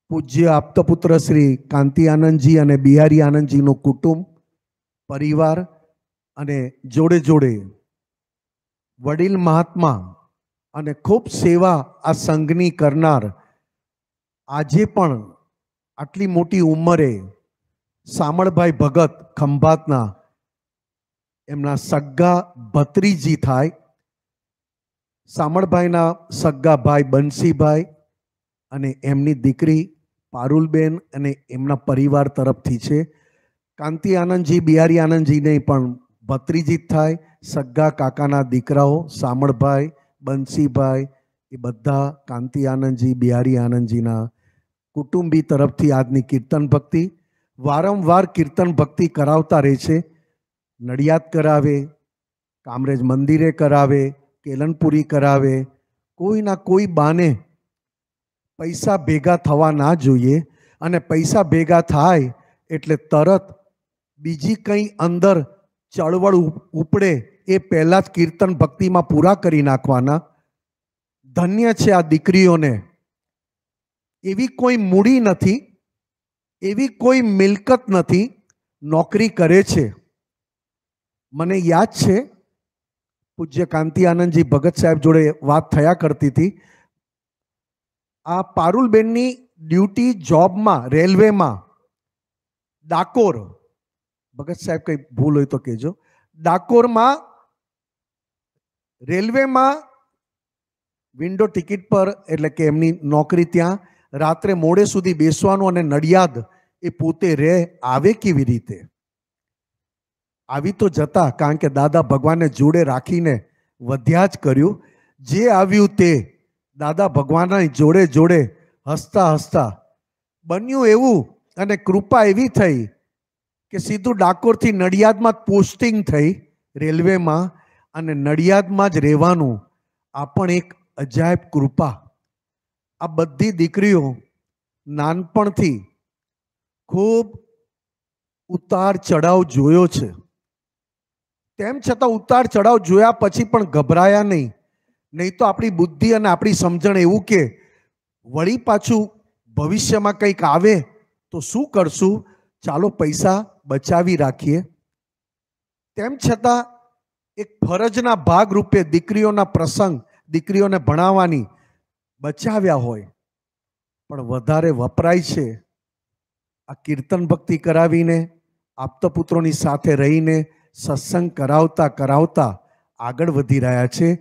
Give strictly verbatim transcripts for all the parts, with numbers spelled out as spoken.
પૂજ્ય આપતપુત્ર શ્રી કાંતિ આનંદજી અને બિહારી આનંદજીનું કુટુંબ પરિવાર અને જોડે જોડે વડીલ મહાત્મા અને ખૂબ સેવા આ સંઘની કરનાર આજે પણ આટલી મોટી ઉંમરે સામળભાઈ ભગત ખંભાતના એમના સગ્ગા ભત્રીજી થાય સામળભાઈના સગ્ગા ભાઈ બંસીભાઈ અને એમની દીકરી પારુલબેન અને એમના પરિવાર તરફથી છે. કાંતિ આનંદજી બિહારી આનંદજીને પણ ભત્રીજી થાય. સગ્ગા કાકાના દીકરાઓ સામળભાઈ બંસીભાઈ એ બધા કાંતિ આનંદજી બિહારી આનંદજીના કુટુંબી તરફથી આજની કીર્તન ભક્તિ વારંવાર કીર્તન ભક્તિ કરાવતા રહે છે. નડિયાદ કરાવે, કામરેજ મંદિરે કરાવે, કેલનપુરી કરાવે, કોઈના કોઈ બાને પૈસા ભેગા થવા ના જોઈએ અને પૈસા ભેગા થાય એટલે તરત બીજી કંઈ અંદર ચળવળ ઉપડે એ પહેલાં જ કીર્તન ભક્તિમાં પૂરા કરી નાખવાના. ધન્ય છે આ દીકરીઓને. એવી કોઈ મૂડી નથી, એવી કોઈ મિલકત નથી, નોકરી કરે છે. મને યાદ છે પૂજ્ય કાંતિ આનંદજી ભગત સાહેબ જોડે વાત થયા કરતી હતી. આ પારુલબેનની ડ્યુટી જોબમાં રેલવેમાં ડાકોર, ભગત સાહેબ કંઈ ભૂલ હોય તો કહેજો, ડાકોરમાં રેલવેમાં વિન્ડો ટિકિટ પર એટલે કે એમની નોકરી ત્યાં રાત્રે મોડે સુધી બેસવાનું અને નડિયાદ એ પોતે રહે આવે કેવી રીતે? આવી તો જતા, કારણ કે દાદા ભગવાને જોડે રાખીને વધ્યા જ કર્યું. જે આવ્યું તે દાદા ભગવાનની જોડે જોડે હસતા હસતા બન્યું એવું અને કૃપા એવી થઈ કે સીધું ડાકોરથી નડિયાદમાં જ પોસ્ટિંગ થઈ રેલવેમાં અને નડિયાદમાં જ રહેવાનું. આ પણ એક અજાયબ કૃપા. આ બધી દીકરીઓ નાનપણથી ખૂબ ઉતાર ચઢાવ જોયો છે. તેમ છતાં ઉતાર ચઢાવ જોયા પછી પણ ગભરાયા નહીં. નહીં તો આપણી બુદ્ધિ અને આપણી સમજણ એવું કે વળી પાછું ભવિષ્યમાં કંઈક આવે તો શું કરશું, ચાલો પૈસા બચાવી રાખીએ. તેમ છતાં એક ફરજના ભાગરૂપે દીકરીઓના પ્રસંગ, દીકરીઓને ભણાવવાની બચાવ્યા હોય પણ વધારે વપરાય છે આ કીર્તન ભક્તિ કરાવીને, આપતપુત્રોની સાથે રહીને સત્સંગ કરાવતા કરાવતા આગળ વધી રહ્યા છે.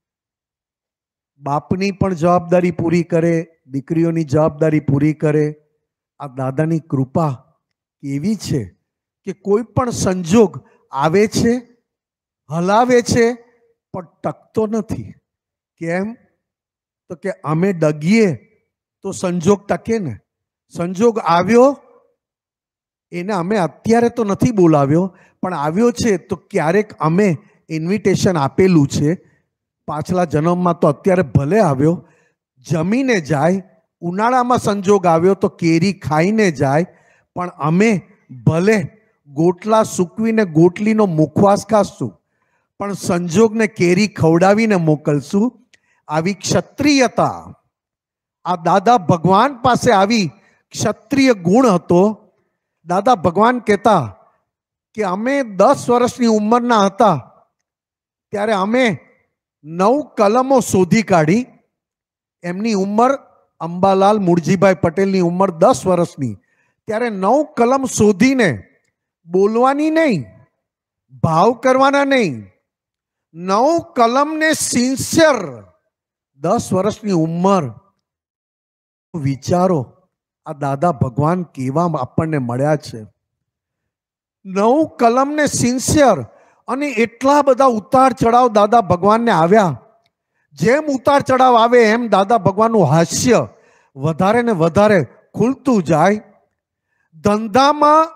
બાપની પણ જવાબદારી પૂરી કરે, દીકરીઓની જવાબદારી પૂરી કરે. આ દાદાની કૃપા એવી છે કે કોઈ પણ સંજોગ આવે છે, હલાવે છે પણ ટકતો નથી. કેમ? તો કે અમે ડગીએ તો સંજોગ ટકે ને. સંજોગ આવ્યો એને અમે અત્યારે તો નથી બોલાવ્યો પણ આવ્યો છે તો ક્યારેક અમે ઇન્વિટેશન આપેલું છે. પાછલા જન્મમાં તો અત્યારે ભલે આવ્યો, જમીને જાય. ઉનાળામાં સંજોગ આવ્યો તો કેરી ખાઈને જાય, પણ અમે ભલે ગોટલા સૂકવીને ગોટલીનો મુખવાસ ખાશું પણ સંજોગને કેરી ખવડાવીને મોકલશું. આવી ક્ષત્રિયતા આ દાદા ભગવાન પાસે આવી ક્ષત્રિય ગુણ હતો. દાદા ભગવાન કહેતા કે અમે દસ વર્ષની ઉંમરના હતા ત્યારે અમે નવ કલમો શોધી કાઢી. એમની ઉંમર અંબાલાલ મુરજીભાઈ પટેલની ઉંમર દસ વર્ષની, ત્યારે નવ કલમ શોધીને બોલવાની નહીં, ભાવ કરવાના નહીં, નવ કલમને સિન્સિયર દસ વર્ષની ઉંમર. વિચારો આ દાદા ભગવાન કેવા આપણને મળ્યા છે. નવ કલમને સિન્સિયર અને એટલા બધા ઉતાર ચઢાવ દાદા ભગવાનને આવ્યા. જેમ ઉતાર ચઢાવ આવે એમ દાદા ભગવાનનું હાસ્ય વધારે ને વધારે ખુલતું જાય. ધંધામાં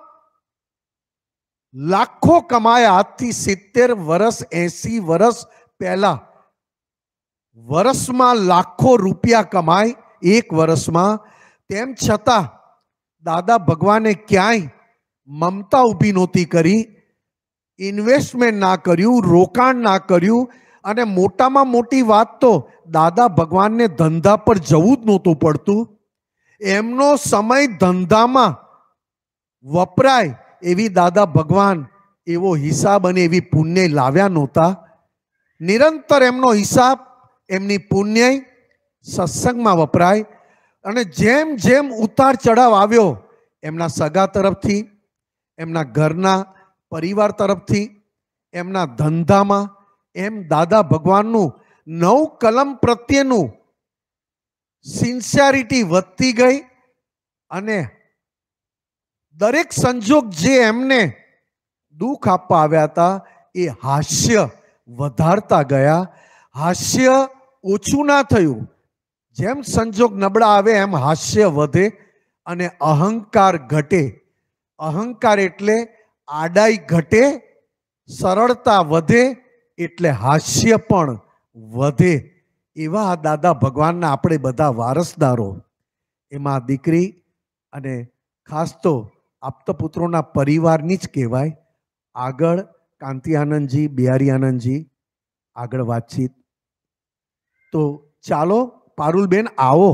લાખો કમાયા. આજથી સિત્તેર વર્ષ એસી વર્ષ પહેલા વર્ષમાં લાખો રૂપિયા કમાય એક વર્ષમાં. તેમ છતાં દાદા ભગવાને ક્યાંય મમતા ઊભી નહોતી કરી, ઇન્વેસ્ટમેન્ટ ના કર્યું, રોકાણ ના કર્યું. અને મોટામાં મોટી વાત તો દાદા ભગવાનને ધંધા પર જવું જ નહોતું પડતું. એમનો સમય ધંધામાં વપરાય એવી દાદા ભગવાન એવો હિસાબ અને એવી પુણ્ય લાવ્યા નહોતા. નિરંતર એમનો હિસાબ, એમની પુણ્ય સત્સંગમાં વપરાય. અને જેમ જેમ ઉતાર ચઢાવ આવ્યો એમના સગા તરફથી, એમના ઘરના પરિવાર તરફથી, એમના ધંધામાં, એમ દાદા ભગવાનનું નવ કલમ પ્રત્યેનું સિન્સિયરિટી વધતી ગઈ. અને દરેક સંજોગ જે એમને દુઃખ આપવા આવ્યા હતા એ હાસ્ય વધારતા ગયા. હાસ્ય ઓછું ના થયું. જેમ સંજોગ નબળા આવે એમ હાસ્ય વધે અને અહંકાર ઘટે. અહંકાર એટલે આડાઈ ઘટે, સરળતા વધે એટલે હાસ્ય પણ વધે. એવા આ દાદા ભગવાનના આપણે બધા વારસદારો. એમાં દીકરી અને ખાસ તો આપતપુત્રોના પરિવારની જ કહેવાય. આગળ કાંતિ આનંદજી, બિહારી આનંદજી આગળ વાતચીત. તો ચાલો પારુલબેન આવો,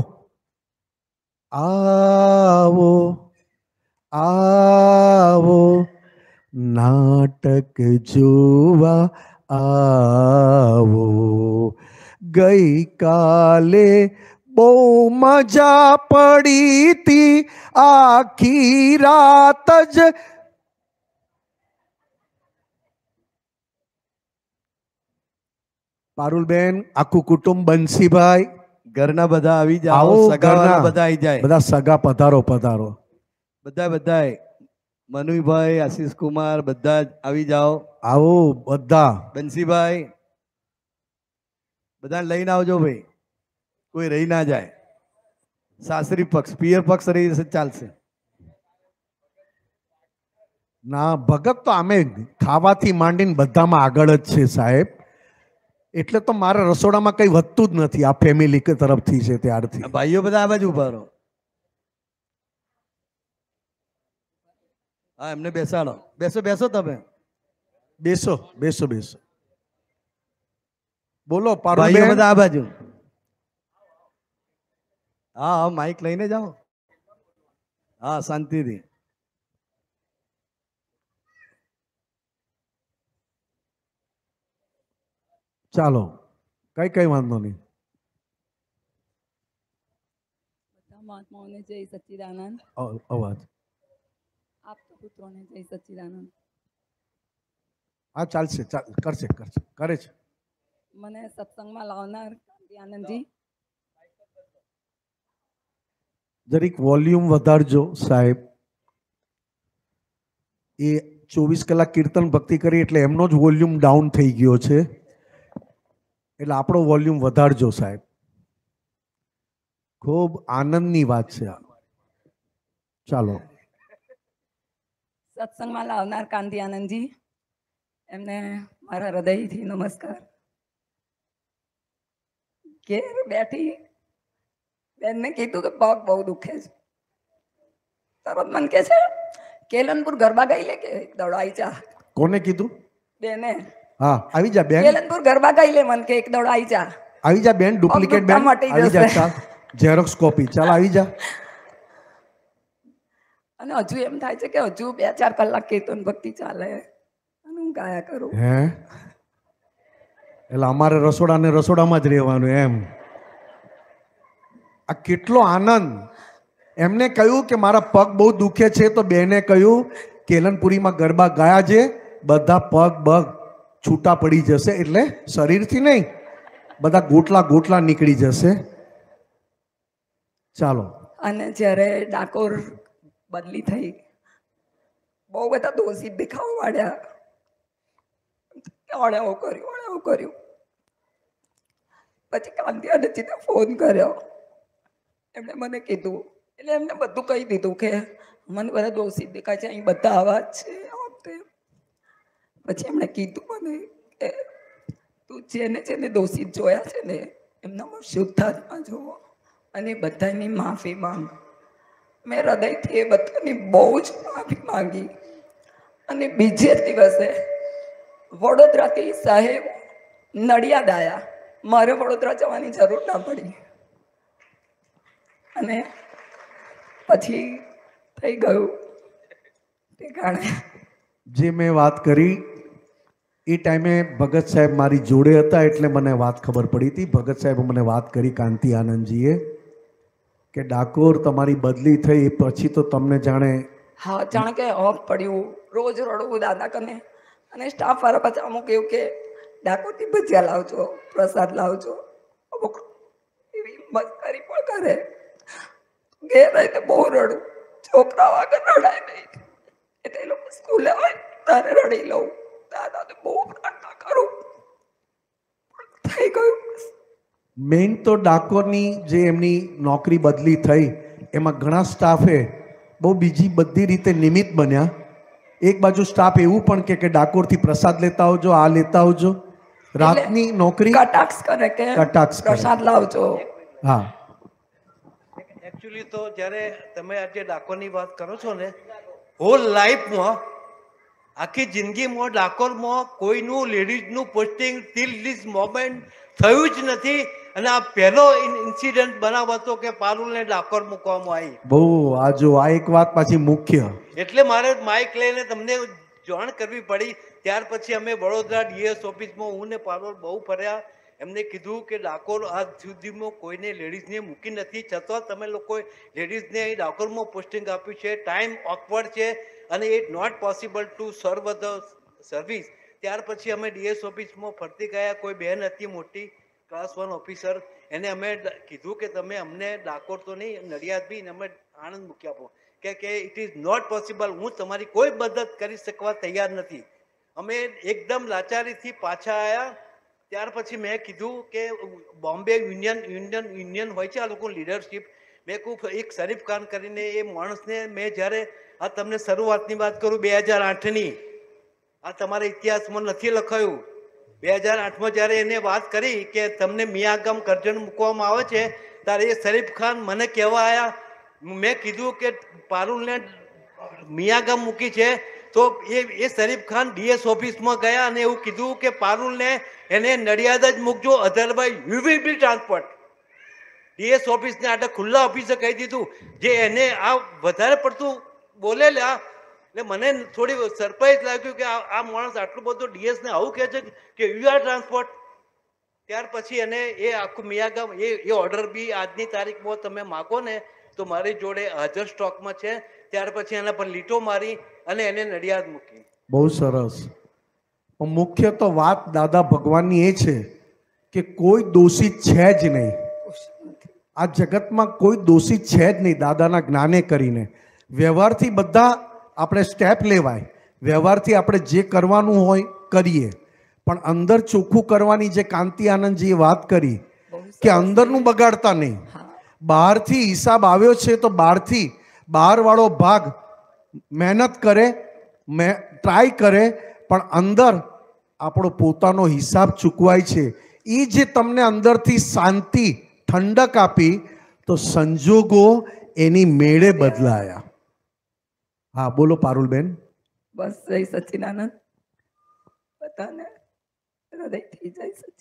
આવો આવો નાટક જોવા આવો. ગઈકાલે બહુ મજા પડી તી, આખી રાત જ પારુલબેન, આખું કુટુંબ, બંસીભાઈ, ઘરના બધા આવી જાઓ, સગાવાળા બધા આવી જાય, બધા સગા પધારો પધારો, બધા બધા મનુભાઈ, આશીષ કુમાર બધા જ આવી જાઓ. આવો બધા. બંસીભાઈ બધા લઈને આવજો ભાઈ, કોઈ રહી ના જાય. સાસરી પક્ષ, પિયર પક્ષ રહી જશે ચાલશે. ના ભગત તો આમે ખાવાથી માંડીને બધામાં આગળ જ છે સાહેબ. એટલે તો મારા રસોડામાં કઈ વધતું જ નથી. આ ફેમિલી તરફથી છે ત્યારથી. ભાઈઓ બધા આ બાજુ ઉભા રહો. હા એમને બેસાડો. બેસો બેસો તમે બેસો બેસો બેસો. બોલો ભાઈઓ પારુલબેન. બધા આ બાજુ. હા હા માઇક લઈને જાઓ. હા શાંતિથી. ચાલો કઈ કઈ વાંધો નહીં. મહાત્માઓને જય સચ્ચિદાનંદ. અવાજ આપતપુત્રોને જય સચ્ચિદાનંદ. હા ચાલશે, કરશે કરશે કરે છે. મને સત્સંગમાં લાવનાર કાંતિ આનંદજી. જરીક વોલ્યુમ વધારજો સાહેબ. એ ચોવીસ કલાક કીર્તન ભક્તિ કરી એટલે એમનો જ વોલ્યુમ ડાઉન થઈ ગયો છે. એટલે આપણો વોલ્યુમ વધારજો સાહેબ. ખૂબ આનંદની વાત છે આ. ચાલો. સત્સંગમાં લાવનાર કાંતિ આનંદજી, એમને મારા હૃદયથી નમસ્કાર. ઘેર બેઠી બેનને કીધું કે પગ બહુ દુખે છે. તરત મને કે છે કેલનપુર ગરબા ગાઈ લે કે દોડાઈ જા. કોને કીધું? બેને. હા આવી જા બેન. કેલનપુર ગરબા ગાઈ લે મન કે એક દોડાઈ જા. આવી જા બેન, ડુપ્લિકેટ બેન આવી જા. ચાલ ઝેરોક્સ કોપી, ચાલ આવી જા. અને હજુ એમ થાય છે કે હજુ બે ચાર કલાક કીર્તન ભક્તિ ચાલે અને હું ગાયા કરું. હે એટલે અમારે રસોડા ને રસોડામાં જ રહેવાનું એમ. આ કેટલો આનંદ. એમને કહ્યું કે મારા પગ બહુ દુખે છે તો બેને કહ્યું કેલનપુરીમાં ગરબા ગાયા છે, બધા પગ બગ છૂટા પડી જશે. એટલે શરીરથી નહીં, બધા ગોટલા ગોટલા નીકળી જશે. ચાલો. અને જ્યારે ડાકોર બદલી થઈ, બહુ બધા દોષી દેખાવ વાળ્યા. ઓણે એવું કર્યું, ઓણે એવું કર્યું. પછી કાંતિ આનંદજીને ફોન કર્યો. એમણે મને કીધું, એટલે એમને બધું કહી દીધું કે મને બધા દોષી દેખાય છે, અહીં બધા આવા જ છે. પછી એમણે કીધું મને કે તું જેને જેને દોષી જોયા છે ને એમનામાં શુદ્ધાત્મા જોવો અને બધાની માફી માંગ. મેં હૃદયથી એ બધાની બહુ જ માફી માંગી. અને બીજે દિવસે વડોદરાથી સાહેબ નડિયાદ આવ્યા. મારે વડોદરા જવાની જરૂર ના પડી. અને પછી થઈ ગયું ઠેકાણે. જે મેં વાત કરી એ ટાઈમે ભગત સાહેબ મારી જોડે હતા એટલે મને વાત ખબર પડી હતી. ભગત સાહેબ મને વાત કરી, કાંતિ આનંદજીએ, કે ડાકોર તમારી બદલી થઈ એ પછી તો તમને જાણે હા, જાણે કે ઓફ પડ્યું. રોજ રડવું દાદા કને, અને સ્ટાફ વાળા પાછા અમુક એવું કે ડાકોરથી ભજીયા લાવજો, પ્રસાદ લાવજો, અમુક એવી મસ્કરી પણ કરે. ઘેર રહીને બહુ રડું, છોકરાઓ આગળ રડાય નહીં એટલે એ લોકો સ્કૂલે હોય તારે રડી લઉં, દાદાને બહુ પ્રાર્થના કરું, પણ થઈ ગયું. મેઇન તો ડાકોરની જે એમની નોકરી બદલી થઈ એમાં ઘણા સ્ટાફે બહુ બીજી બધી રીતે નિમિત્ત બન્યા. એક બાજુ સ્ટાફ એવું પણ કે કે ડાકોરથી પ્રસાદ લેતા આવજો, આ લેતા આવજો. રાતની નોકરી કટાક્ષ કરે કે કટાક્ષ કરે. પ્રસાદ લાવજો. હા, એકચ્યુઅલી તો જ્યારે તમે આજે ડાકોરની વાત કરો છો ને, હોલ લાઈફમાં આખી જિંદગીમાં ડાકોરમાં કોઈનું લેડીઝનું પોસ્ટિંગ ટીલ ધીસ મોમેન્ટ થયું જ નથી. અને આ પહેલો ઇન્સિડન્ટ બનાવ હતો કે પારુલને ડાકોર મૂકવામાં આવી. બહુ આ જો આ એક વાત પાછી મુખ્ય, એટલે મારે માઇક લઈને તમને જાણ કરવી પડી. ત્યાર પછી અમે વડોદરા ડીએસ ઓફિસમાં હું ને પારુલ બહુ ફર્યા. એમને કીધું કે ડાકોર આજ સુધીમાં કોઈને લેડીઝને મૂકી નથી, છતાં તમે લોકોએ લેડીઝને અહીં ડાકોરમાં પોસ્ટિંગ આપ્યું છે. ટાઈમ ઓકવર્ડ છે અને it not possible to serve the service. ત્યાર પછી અમે ડીએસ ઓફિસમાં ફરતી ગયા. કોઈ બહેન હતી મોટી ક્લાસ વન ઓફિસર, એને અમે કીધું કે તમે અમને ડાકોર તો નહીં, નડિયાદ બી અમે આણંદ મૂકી આપો, કે કે ઇટ ઇઝ નોટ પોસિબલ, હું તમારી કોઈ મદદ કરી શકવા તૈયાર નથી. અમે એકદમ લાચારીથી પાછા આવ્યા. ત્યાર પછી મેં કીધું કે બોમ્બે યુનિયન યુનિયન યુનિયન હોય છે આ લોકો લીડરશિપ, મેં કહું એક શરીફ ખાન કરીને એ માણસને મેં જ્યારે આ તમને શરૂઆતની વાત કરું બે હજાર આઠની, આ તમારા ઇતિહાસમાં નથી લખાયું. બે હજાર આઠમાં જ્યારે એને વાત કરી કે તમને મિયાગામ કરજણ મૂકવામાં આવે છે, ત્યારે એ શરીફ ખાન મને કહેવા આવ્યા. મેં કીધું કે પારુલને મિયાગામ મૂકી છે, તો એ એ શરીફ ખાન ડીએસ ઓફિસમાં ગયા અને એવું કીધું કે પારુલને એને નડિયાદ જ મૂકજો, otherwise you will be transport. DS ઓફિસને આટલા ખુલ્લા ઓફિસે કહી દીધું. જે એને આ વધારે પડતું બોલેલા એટલે મને થોડી સરપ્રાઈઝ લાગ્યું કે આ માણસ આટલું બધું ડીએસને આવું કહે છે કે યુ આર ટ્રાન્સપોર્ટ. ત્યાર પછી એને એ આખું મિયાગામ એ એ ઓર્ડર બી આજની તારીખમાં તમે માગો ને તો મારી જોડે હાજર સ્ટોકમાં છે. ત્યાર પછી એના પર લીટો મારી અને એને નડિયાદ મૂકી. બહુ સરસ. પણ મુખ્ય તો વાત દાદા ભગવાનની એ છે કે કોઈ દોષિત છે જ નહીં. આ જગતમાં કોઈ દોષિત છે જ નહીં. દાદાના જ્ઞાને કરીને વ્યવહારથી બધા આપણે સ્ટેપ લેવાય, વ્યવહારથી આપણે જે કરવાનું હોય કરીએ, પણ અંદર ચોખ્ખું કરવાની જે કાંતિ આનંદજીએ વાત કરી કે અંદરનું બગાડતા નહીં. બહારથી હિસાબ આવ્યો છે તો બહારથી બહારવાળો ભાગ મહેનત કરે, મેં ટ્રાય કરે, પણ અંદર આપણો પોતાનો હિસાબ ચૂકવાય છે. એ જે તમને અંદરથી શાંતિ ઠંડક આપી તો સંજોગો એની મેળે બદલાયા. હા બોલો પારુલબેન. બસ જય સચ્ચિદાનંદ. બધાને હૃદયથી જય સચ્ચિદાનંદ.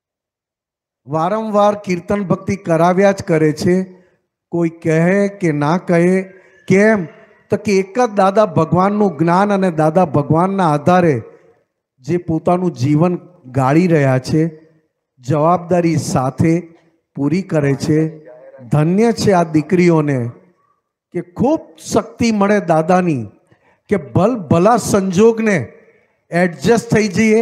વારંવાર કીર્તન ભક્તિ કરાવ્યા જ કરે છે, કોઈ કહે કે ના કહે. કેમ તો કે એક જ દાદા ભગવાનનું જ્ઞાન અને દાદા ભગવાનના આધારે જે પોતાનું જીવન ગાળી રહ્યા છે, જવાબદારી સાથે પૂરી કરે છે. ધન્ય છે આ દીકરીઓને કે ખૂબ શક્તિ મળે દાદાની કે ભલ ભલા સંજોગને એડજસ્ટ થઈ જઈએ.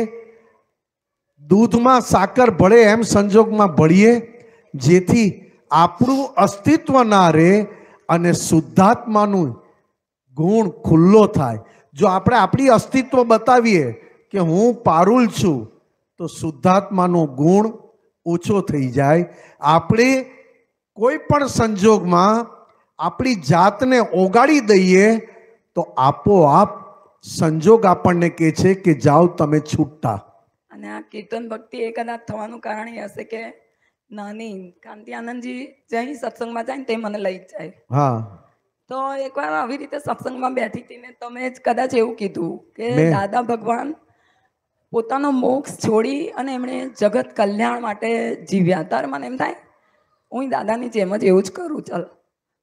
દૂધમાં સાકર ભળે એમ સંજોગમાં ભળીએ, જેથી આપણું અસ્તિત્વ ના રહે અને શુદ્ધાત્માનું ગુણ ખુલ્લો થાય. જો આપણે આપણી અસ્તિત્વ બતાવીએ કે હું પારુલ છું તો શુદ્ધાત્માનો ગુણ ઓછો થઈ જાય. આપણે કોઈ પણ સંજોગમાં આપણી જાતને ઓગાળી દઈએ તો આપોઆપ સંજોગ આપણને કહે છે કે જાઓ તમે છૂટતા. અને આ કીર્તન ભક્તિ એ કદાચ થવાનું કારણ એ હશે કે નાની કાંતિ આનંદજી જ્યાં સત્સંગમાં જાય ને તે મને લઈ જાય. હા, તો એકવાર આવી રીતે સત્સંગમાં બેઠી હતી ને તમે જ કદાચ એવું કીધું કે મેં- દાદા ભગવાન પોતાનો મોક્ષ છોડી અને એમણે જગત કલ્યાણ માટે જીવ્યા. ત્યારે મને એમ થાય હું દાદાની જેમ જ એવું જ કરું. ચાલ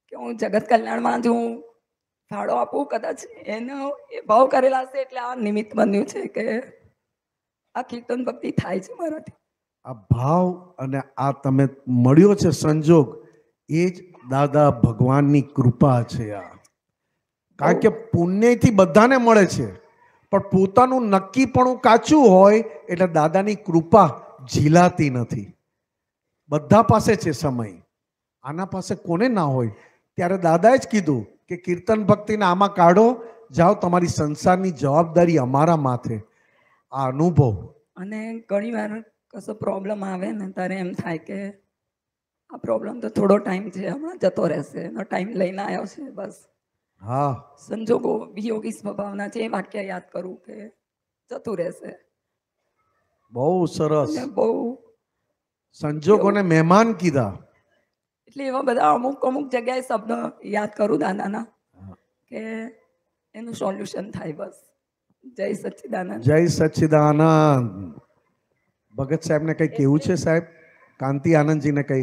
કે હું જગત કલ્યાણમાં જ હું ફાળો આપું, કદાચ એનો એ ભાવ કરેલા હશે એટલે આ નિમિત્ત બન્યું છે કે આ કીર્તન ભક્તિ થાય છે મારાથી. આ ભાવ અને આ તમે મળ્યો છે સંજોગ, એ જ દાદા ભગવાનની કૃપા છે. આ કારણ કે પુણ્યથી બધાને મળે છે, પણ પોતાનું નક્કીપણું કાચું હોય એટલે દાદાની કૃપા ઝીલાતી નથી. બધા પાસે છે સમય, આના પાસે કોને ના હોય. ત્યારે દાદાએ જ કીધું કે કીર્તન ભક્તિને આમાં કાઢો, જાઓ, તમારી સંસારની જવાબદારી અમારા માથે. આ અનુભવ. અને ઘણી વાર કશો પ્રોબ્લેમ આવે ને ત્યારે એમ થાય કે આ પ્રોબ્લેમ તો થોડો ટાઈમ છે, હમણાં જતો રહેશે, એનો ટાઈમ લઈને આવ્યો છે, બસ. હા, સંજોગો વિયોગી સ્વભાવના છે, એ વાક્ય યાદ કરું કે જતું રહેશે. બહુ સરસ. અને બહુ સંજોગોને મહેમાન કીધા. એટલે એવા બધા અમુક અમુક જગ્યાએ શબ્દ યાદ કરું દાદાના કે એનું સોલ્યુશન થાય, બસ. જય સચ્ચિદાનંદ. જય સચ્ચિદાનંદ. ભગત સાહેબને કઈ કેવું છે સાહેબ? કાંતિ આનંદજીને કઈ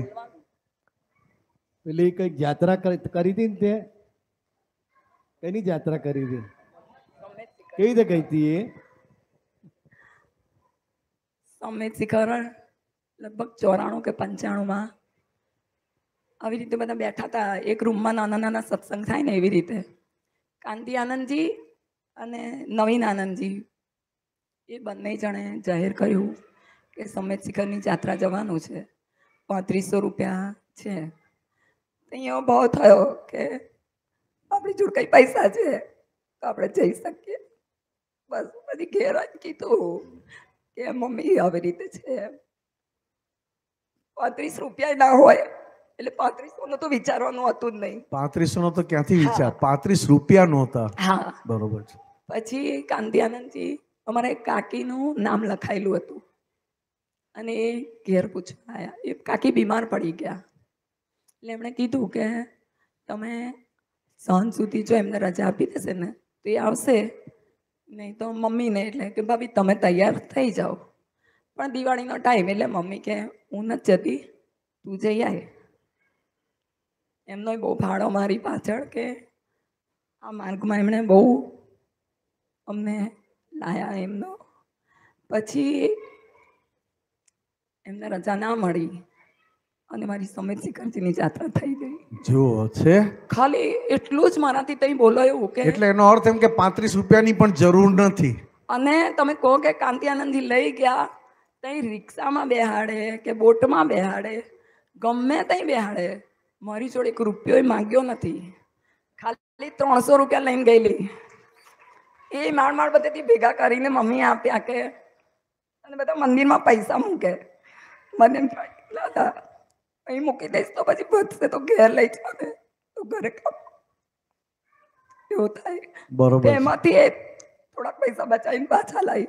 પેલી કઈક યાત્રા કરી કરી હતી ને, તે કઈની યાત્રા કરી હતી, કેવી રીતે ગઈ હતી એ? સમેત શિખર લગભગ ચોરાણું કે પંચાણું માં આવી રીતે બધા બેઠા હતા એક રૂમમાં, નાના નાના સત્સંગ થાય ને એવી રીતે. કાંતિ આનંદજી અને નવીન આનંદજી એ બંને જણે જાહેર કર્યું કે સમેત શિખરની યાત્રા જવાનું છે, પાંત્રીસો રૂપિયા છે. અહીંયા એવો ભાવ થયો કે આપણી જોડે કઈ પૈસા છે તો આપણે જઈ શકીએ. બસ બધી ઘેર જ કીધું કે મમ્મી આવી રીતે છે. પાંત્રીસ રૂપિયા ના હોય એટલે પાંત્રીસો નું તો વિચારવાનું હતું જ નહીં. પાંત્રીસો નો તો ક્યાંથી વિચાર, પાંત્રીસ રૂપિયા નહોતા. હા, બરોબર છે. પછી કાંતિ આનંદજી અમારે કાકીનું નામ લખાયેલું હતું અને એ ઘેર પૂછવા આવ્યા. એ કાકી બીમાર પડી ગયા એટલે એમણે કીધું કે તમે સાંજ સુધી જો એમને રજા આપી દેશે ને તો એ આવશે, નહીં તો મમ્મીને એટલે કે ભાભી તમે તૈયાર થઈ જાઓ. પણ દિવાળીનો ટાઈમ એટલે મમ્મી કે હું નથી જતી, તું જઈ આય. એમનો બહુ ભાડો મારી પાછળ કે આ માર્ગમાં એમણે બહુ અમને લાયા એમનો. પછી એમને રજા ના મળી અને મારી સમેત શિખરજીની યાત્રા થઈ ગઈ. જો છે ખાલી એટલું જ મારાથી તઈ બોલાયું કે એટલે એનો અર્થ એમ કે પાંત્રીસ રૂપિયાની પણ જરૂર નથી. અને તમે કહો કે કાંતિ આનંદજી લઈ ગયા, તઈ રિક્ષામાં બેહાડે કે બોટમાં બેહાડે, ગમે તઈ બેહાડે, મારી જોડે એક રૂપિયો માંગ્યો નથી. ખાલી ત્રણસો રૂપિયા લઈને ગયેલી. એ માળ માળ બધેથી ભેગા કરીને મમ્મી આપ્યા કે અને બધા મંદિરમાં પૈસા મૂકે. મને એમ થાય દાદા અહીં મૂકી દઈશ તો પછી વધશે તો ઘેર લઈ જાવ ને તો ઘરે કામ એવું થાય. બરોબર. એમાંથી એ થોડાક પૈસા બચાવીને પાછા લાવી.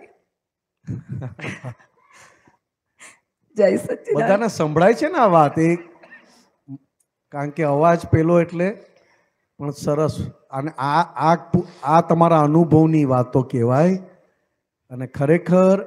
જય સચ્ચિદાનંદ. બધાને સંભળાય છે ને આ વાત? એ કારણ કે અવાજ પેલો એટલે પણ સરસ. અને આ આ આ તમારા અનુભવની વાતો કહેવાય. અને ખરેખર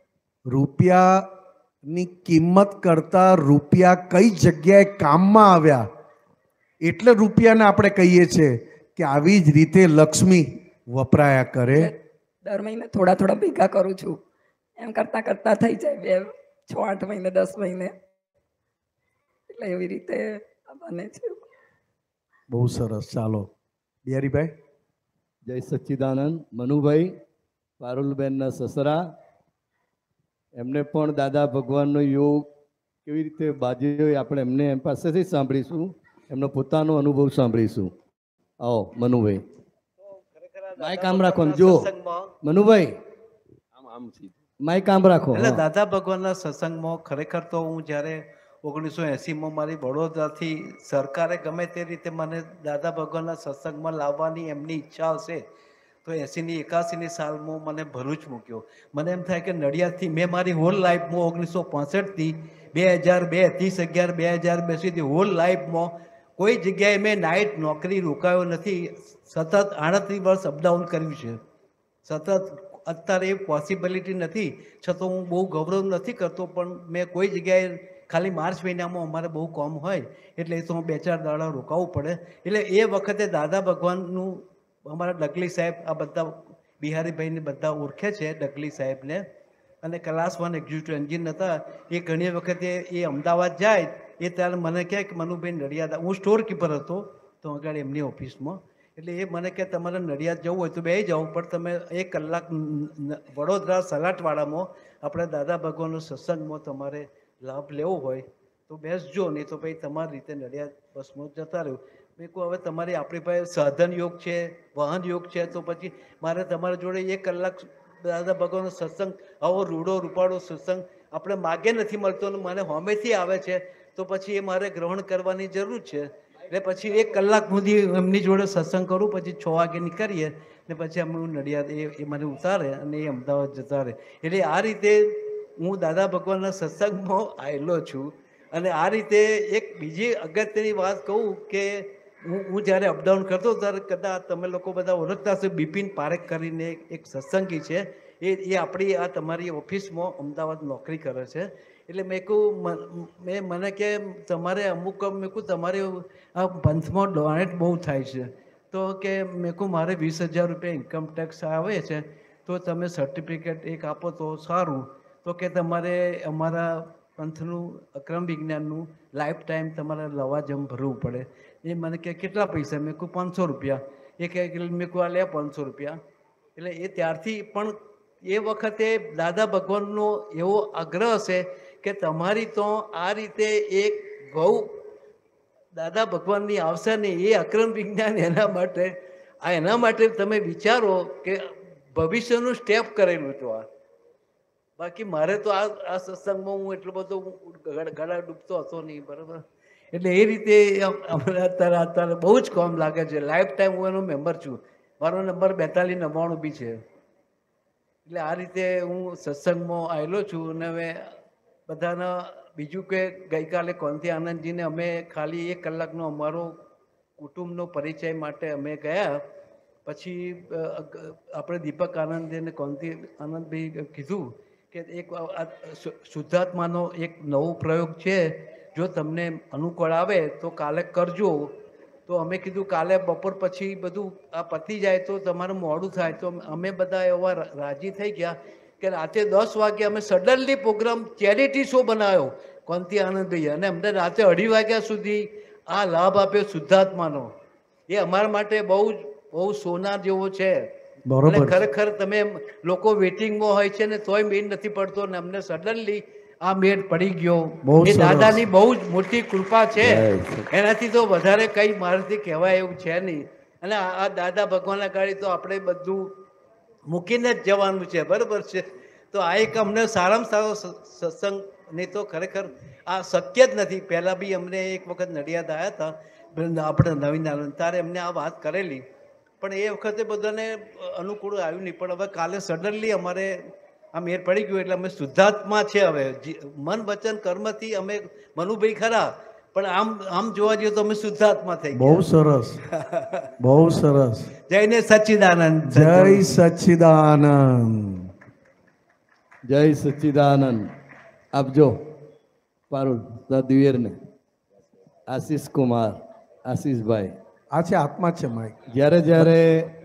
રૂપિયાની કિંમત કરતા રૂપિયા કઈ જગ્યાએ કામમાં આવ્યા એટલે રૂપિયાને આપણે કહીએ છીએ કે આવી જ રીતે લક્ષ્મી વપરાયા કરે. દર મહિને થોડા થોડા ભેગા કરું છું, એમ કરતા કરતા થઈ જાય બે છ આઠ મહિને દસ મહિને, એટલે એવી રીતે બને છે. બહુ સરસ. ચાલો બિહારીભાઈ. જય સચ્ચિદાનંદ. મનુભાઈ પારુલબેનના સસરા, એમને પણ દાદા ભગવાનનો યોગ કેવી રીતે બાજ્યો આપણે એમને એમ પાસેથી સાંભળીશું, એમનો પોતાનો અનુભવ સાંભળીશું. આવો મનુભાઈ, માઇક આમ રાખો. જો મનુભાઈ આમ આમ માઇક આમ રાખો. એટલે દાદા ભગવાનના સત્સંગમાં ખરેખર તો હું જ્યારે ઓગણીસો એંસીમાં મારી વડોદરાથી સરકારે ગમે તે રીતે મને દાદા ભગવાનના સત્સંગમાં લાવવાની એમની ઈચ્છા હશે તો એંસીની એકાસીની સાલમાં મને ભરૂચ મૂક્યો. મને એમ થાય કે નડિયાદથી મેં મારી હોલ લાઈફમાં ઓગણીસો પાસઠથી બે હજાર બે ત્રીસ અગિયાર બે હજાર બે સુધી હોલ લાઈફમાં કોઈ જગ્યાએ મેં નાઇટ નોકરી રોકાયો નથી. સતત આડત્રીસ વર્ષ અપડાઉન કર્યું છે. સતત અત્યારે એ પોસિબિલિટી નથી, છતાં હું બહુ ગૌરવ નથી કરતો, પણ મેં કોઈ જગ્યાએ ખાલી માર્ચ મહિનામાં અમારે બહુ કોમ હોય એટલે એ તો બે ચાર દાડા રોકાવું પડે. એટલે એ વખતે દાદા ભગવાનનું અમારા ડગલી સાહેબ આ બધા બિહારીભાઈને બધા ઓળખે છે ડગલી સાહેબને, અને ક્લાસ વન એક્ઝિક્યુટિવ એન્જિન હતા. એ ઘણી વખતે એ અમદાવાદ જાય એ ત્યારે મને કહે કે મનુભાઈ નડિયાદ, હું સ્ટોર કીપર હતો તો આગળ એમની ઓફિસમાં, એટલે એ મને કહે તમારે નડિયાદ જવું હોય તો બે જાઓ, પણ તમે એક કલાક વડોદરા સલાટવાડામાં આપણે દાદા ભગવાનનો સત્સંગમાં તમારે લાભ લેવો હોય તો બેસજો, નહીં તો ભાઈ તમારી રીતે નડિયાદ બસમાં જતા રહ્યું. મેં કહું હવે તમારી આપણી પાસે સાધન યોગ છે, વાહન યોગ છે, તો પછી મારે તમારા જોડે એક કલાક દાદા ભગવાનનો સત્સંગ, આવો રૂડો રૂપાળો સત્સંગ આપણે માગે નથી મળતો અને મને હોમેથી આવે છે, તો પછી એ મારે ગ્રહણ કરવાની જરૂર છે. એટલે પછી એક કલાક સુધી એમની જોડે સત્સંગ કરું, પછી છ વાગે નીકળીએ ને પછી અમે નડિયાદ એ એ મને ઉતારે અને એ અમદાવાદ જતા રહે. એટલે આ રીતે હું દાદા ભગવાનના સત્સંગમાં આવેલો છું. અને આ રીતે એક બીજી અગત્યની વાત કહું કે હું હું જ્યારે અપડાઉન કરતો ત્યારે કદાચ તમે લોકો બધા ઓળખતા હશો, બિપિન પારેખ કરીને એક સત્સંગી છે, એ એ આપણી આ તમારી ઓફિસમાં અમદાવાદ નોકરી કરે છે. એટલે મેં કહું મેં મને કે તમારે અમુક મેં કહું તમારે આ પંથમાં ડોનેટ બહુ થાય છે, તો કે મેં કહું મારે વીસ હજાર રૂપિયા ઇન્કમ ટેક્સ આવે છે, તો તમે સર્ટિફિકેટ એક આપો તો સારું. તો કે તમારે અમારા પંથનું અક્રમ વિજ્ઞાનનું લાઈફ ટાઈમ તમારે લવાજમ ભરવું પડે. એ મને કે કેટલા પૈસા? મેં કહું પાંચસો રૂપિયા. એ કહે મેં કહું આ લે પાંચસો રૂપિયા. એટલે એ ત્યારથી પણ એ વખતે દાદા ભગવાનનો એવો આગ્રહ છે કે તમારી તો આ રીતે એક બહુ દાદા ભગવાનની આવશે ને એ અક્રમ વિજ્ઞાન એના માટે આ એના માટે તમે વિચારો કે ભવિષ્યનું સ્ટેપ કરેલું હતું આ. બાકી મારે તો આ આ સત્સંગમાં હું એટલો બધો ગળા ડૂબતો હતો નહીં, બરાબર. એટલે એ રીતે અત્યારે અત્યારે બહુ જ કામ લાગે છે. લાઈફ ટાઈમ હું એનો મેમ્બર છું. મારો નંબર બેતાલીસ નવ્વાણું બી છે. એટલે આ રીતે હું સત્સંગમાં આવેલો છું. અને હવે બધાના બીજું કે ગઈકાલે કોંતી આનંદજીને અમે ખાલી એક કલાકનો અમારો કુટુંબનો પરિચય માટે અમે ગયા. પછી આપણે દીપક આનંદ અને કોંતી આનંદભાઈ કીધું કે એક શુદ્ધાત્માનો એક નવો પ્રયોગ છે, જો તમને અનુકૂળ આવે તો કાલે કરજો. તો અમે કીધું કાલે બપોર પછી બધું આ પતી જાય તો તમારું મોડું થાય. તો અમે બધા એવા રાજી થઈ ગયા કે રાતે દસ વાગે અમે સડનલી પ્રોગ્રામ ચેરિટી શો બનાવ્યો કોંતી આનંદભાઈ, અને અમને રાતે અઢી વાગ્યા સુધી આ લાભ આપ્યો શુદ્ધાત્માનો. એ અમારા માટે બહુ જ બહુ સોના જેવો છે. અને ખરેખર તમે લોકો વેટિંગમાં હોય છે ને તોય મેળ નથી પડતો, ને અમને સડનલી આ મેળ પડી ગયો. એ દાદાની બહુ જ મોટી કૃપા છે. એનાથી તો વધારે કઈ મારાથી કહેવાય એવું છે નહીં. અને આ દાદા ભગવાનના ગાડી તો આપણે બધું મૂકીને જ જવાનું છે, બરાબર છે. તો આ એક અમને સારામાં સારો સત્સંગ, નહીં તો ખરેખર આ શક્ય જ નથી. પહેલાં બી અમને એક વખત નડિયાદ આવ્યા હતા આપણે નવીન આનંદ, ત્યારે એમને આ વાત કરેલી, પણ એ વખતે બધાને અનુકૂળ આવ્યું નહીં. પણ હવે કાલે સડનલી અમારે આ મેર પડી ગયું એટલે અમે શુદ્ધાત્મા છે. હવે મન વચન કર્મથી અમે મનુભાઈ ખરા, પણ આમ આમ જોવા જઈએ તો અમે શુદ્ધાત્મા થઈ ગયા. બહુ સરસ, બહુ સરસ. જયને સચ્ચિદાનંદ. જય સચ્ચિદાનંદ. જય સચ્ચિદાનંદ. આપજો પારુલ દિવેરને. આશીષ કુમાર, આશીષભાઈ આ છે આત્મા છે માઇક. જ્યારે જ્યારે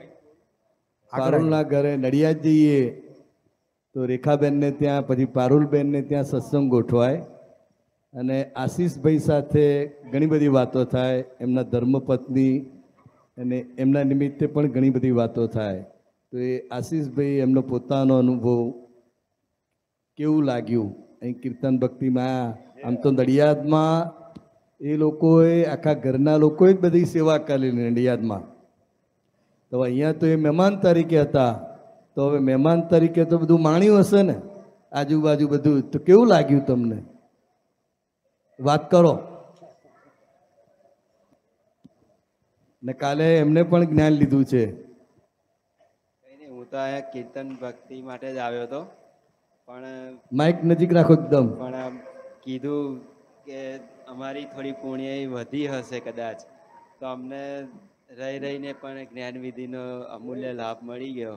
પારુલના ઘરે નડિયાદ જઈએ તો રેખાબેનને ત્યાં, પછી પારુલબેનને ત્યાં સત્સંગ ગોઠવાય અને આશીષભાઈ સાથે ઘણી બધી વાતો થાય. એમના ધર્મપત્ની અને એમના નિમિત્તે પણ ઘણી બધી વાતો થાય. તો એ આશીષભાઈ એમનો પોતાનો અનુભવ કેવું લાગ્યું અહીં કીર્તન ભક્તિમાં. આમ તો નડિયાદમાં એ લોકોએ આખા ઘરના લોકોએ જ બધી સેવા કરેલી નડિયાદમાં. તો અહીંયા તો એ મહેમાન તરીકે હતા, તો હવે મહેમાન તરીકે તો બધું માણ્યું હશે ને આજુબાજુ બધું. તો કેવું લાગ્યું તમને? વાત કરો. ને કાલે એમને પણ જ્ઞાન લીધું છે. હું તો અહીંયા કીર્તન ભક્તિ માટે જ આવ્યો હતો, પણ માઇક નજીક રાખો એકદમ. પણ કીધું કે અમારી થોડી પુણ્ય વધી હશે કદાચ, તો અમને રહી રહીને પણ જ્ઞાનવિધિનો અમૂલ્ય લાભ મળી ગયો.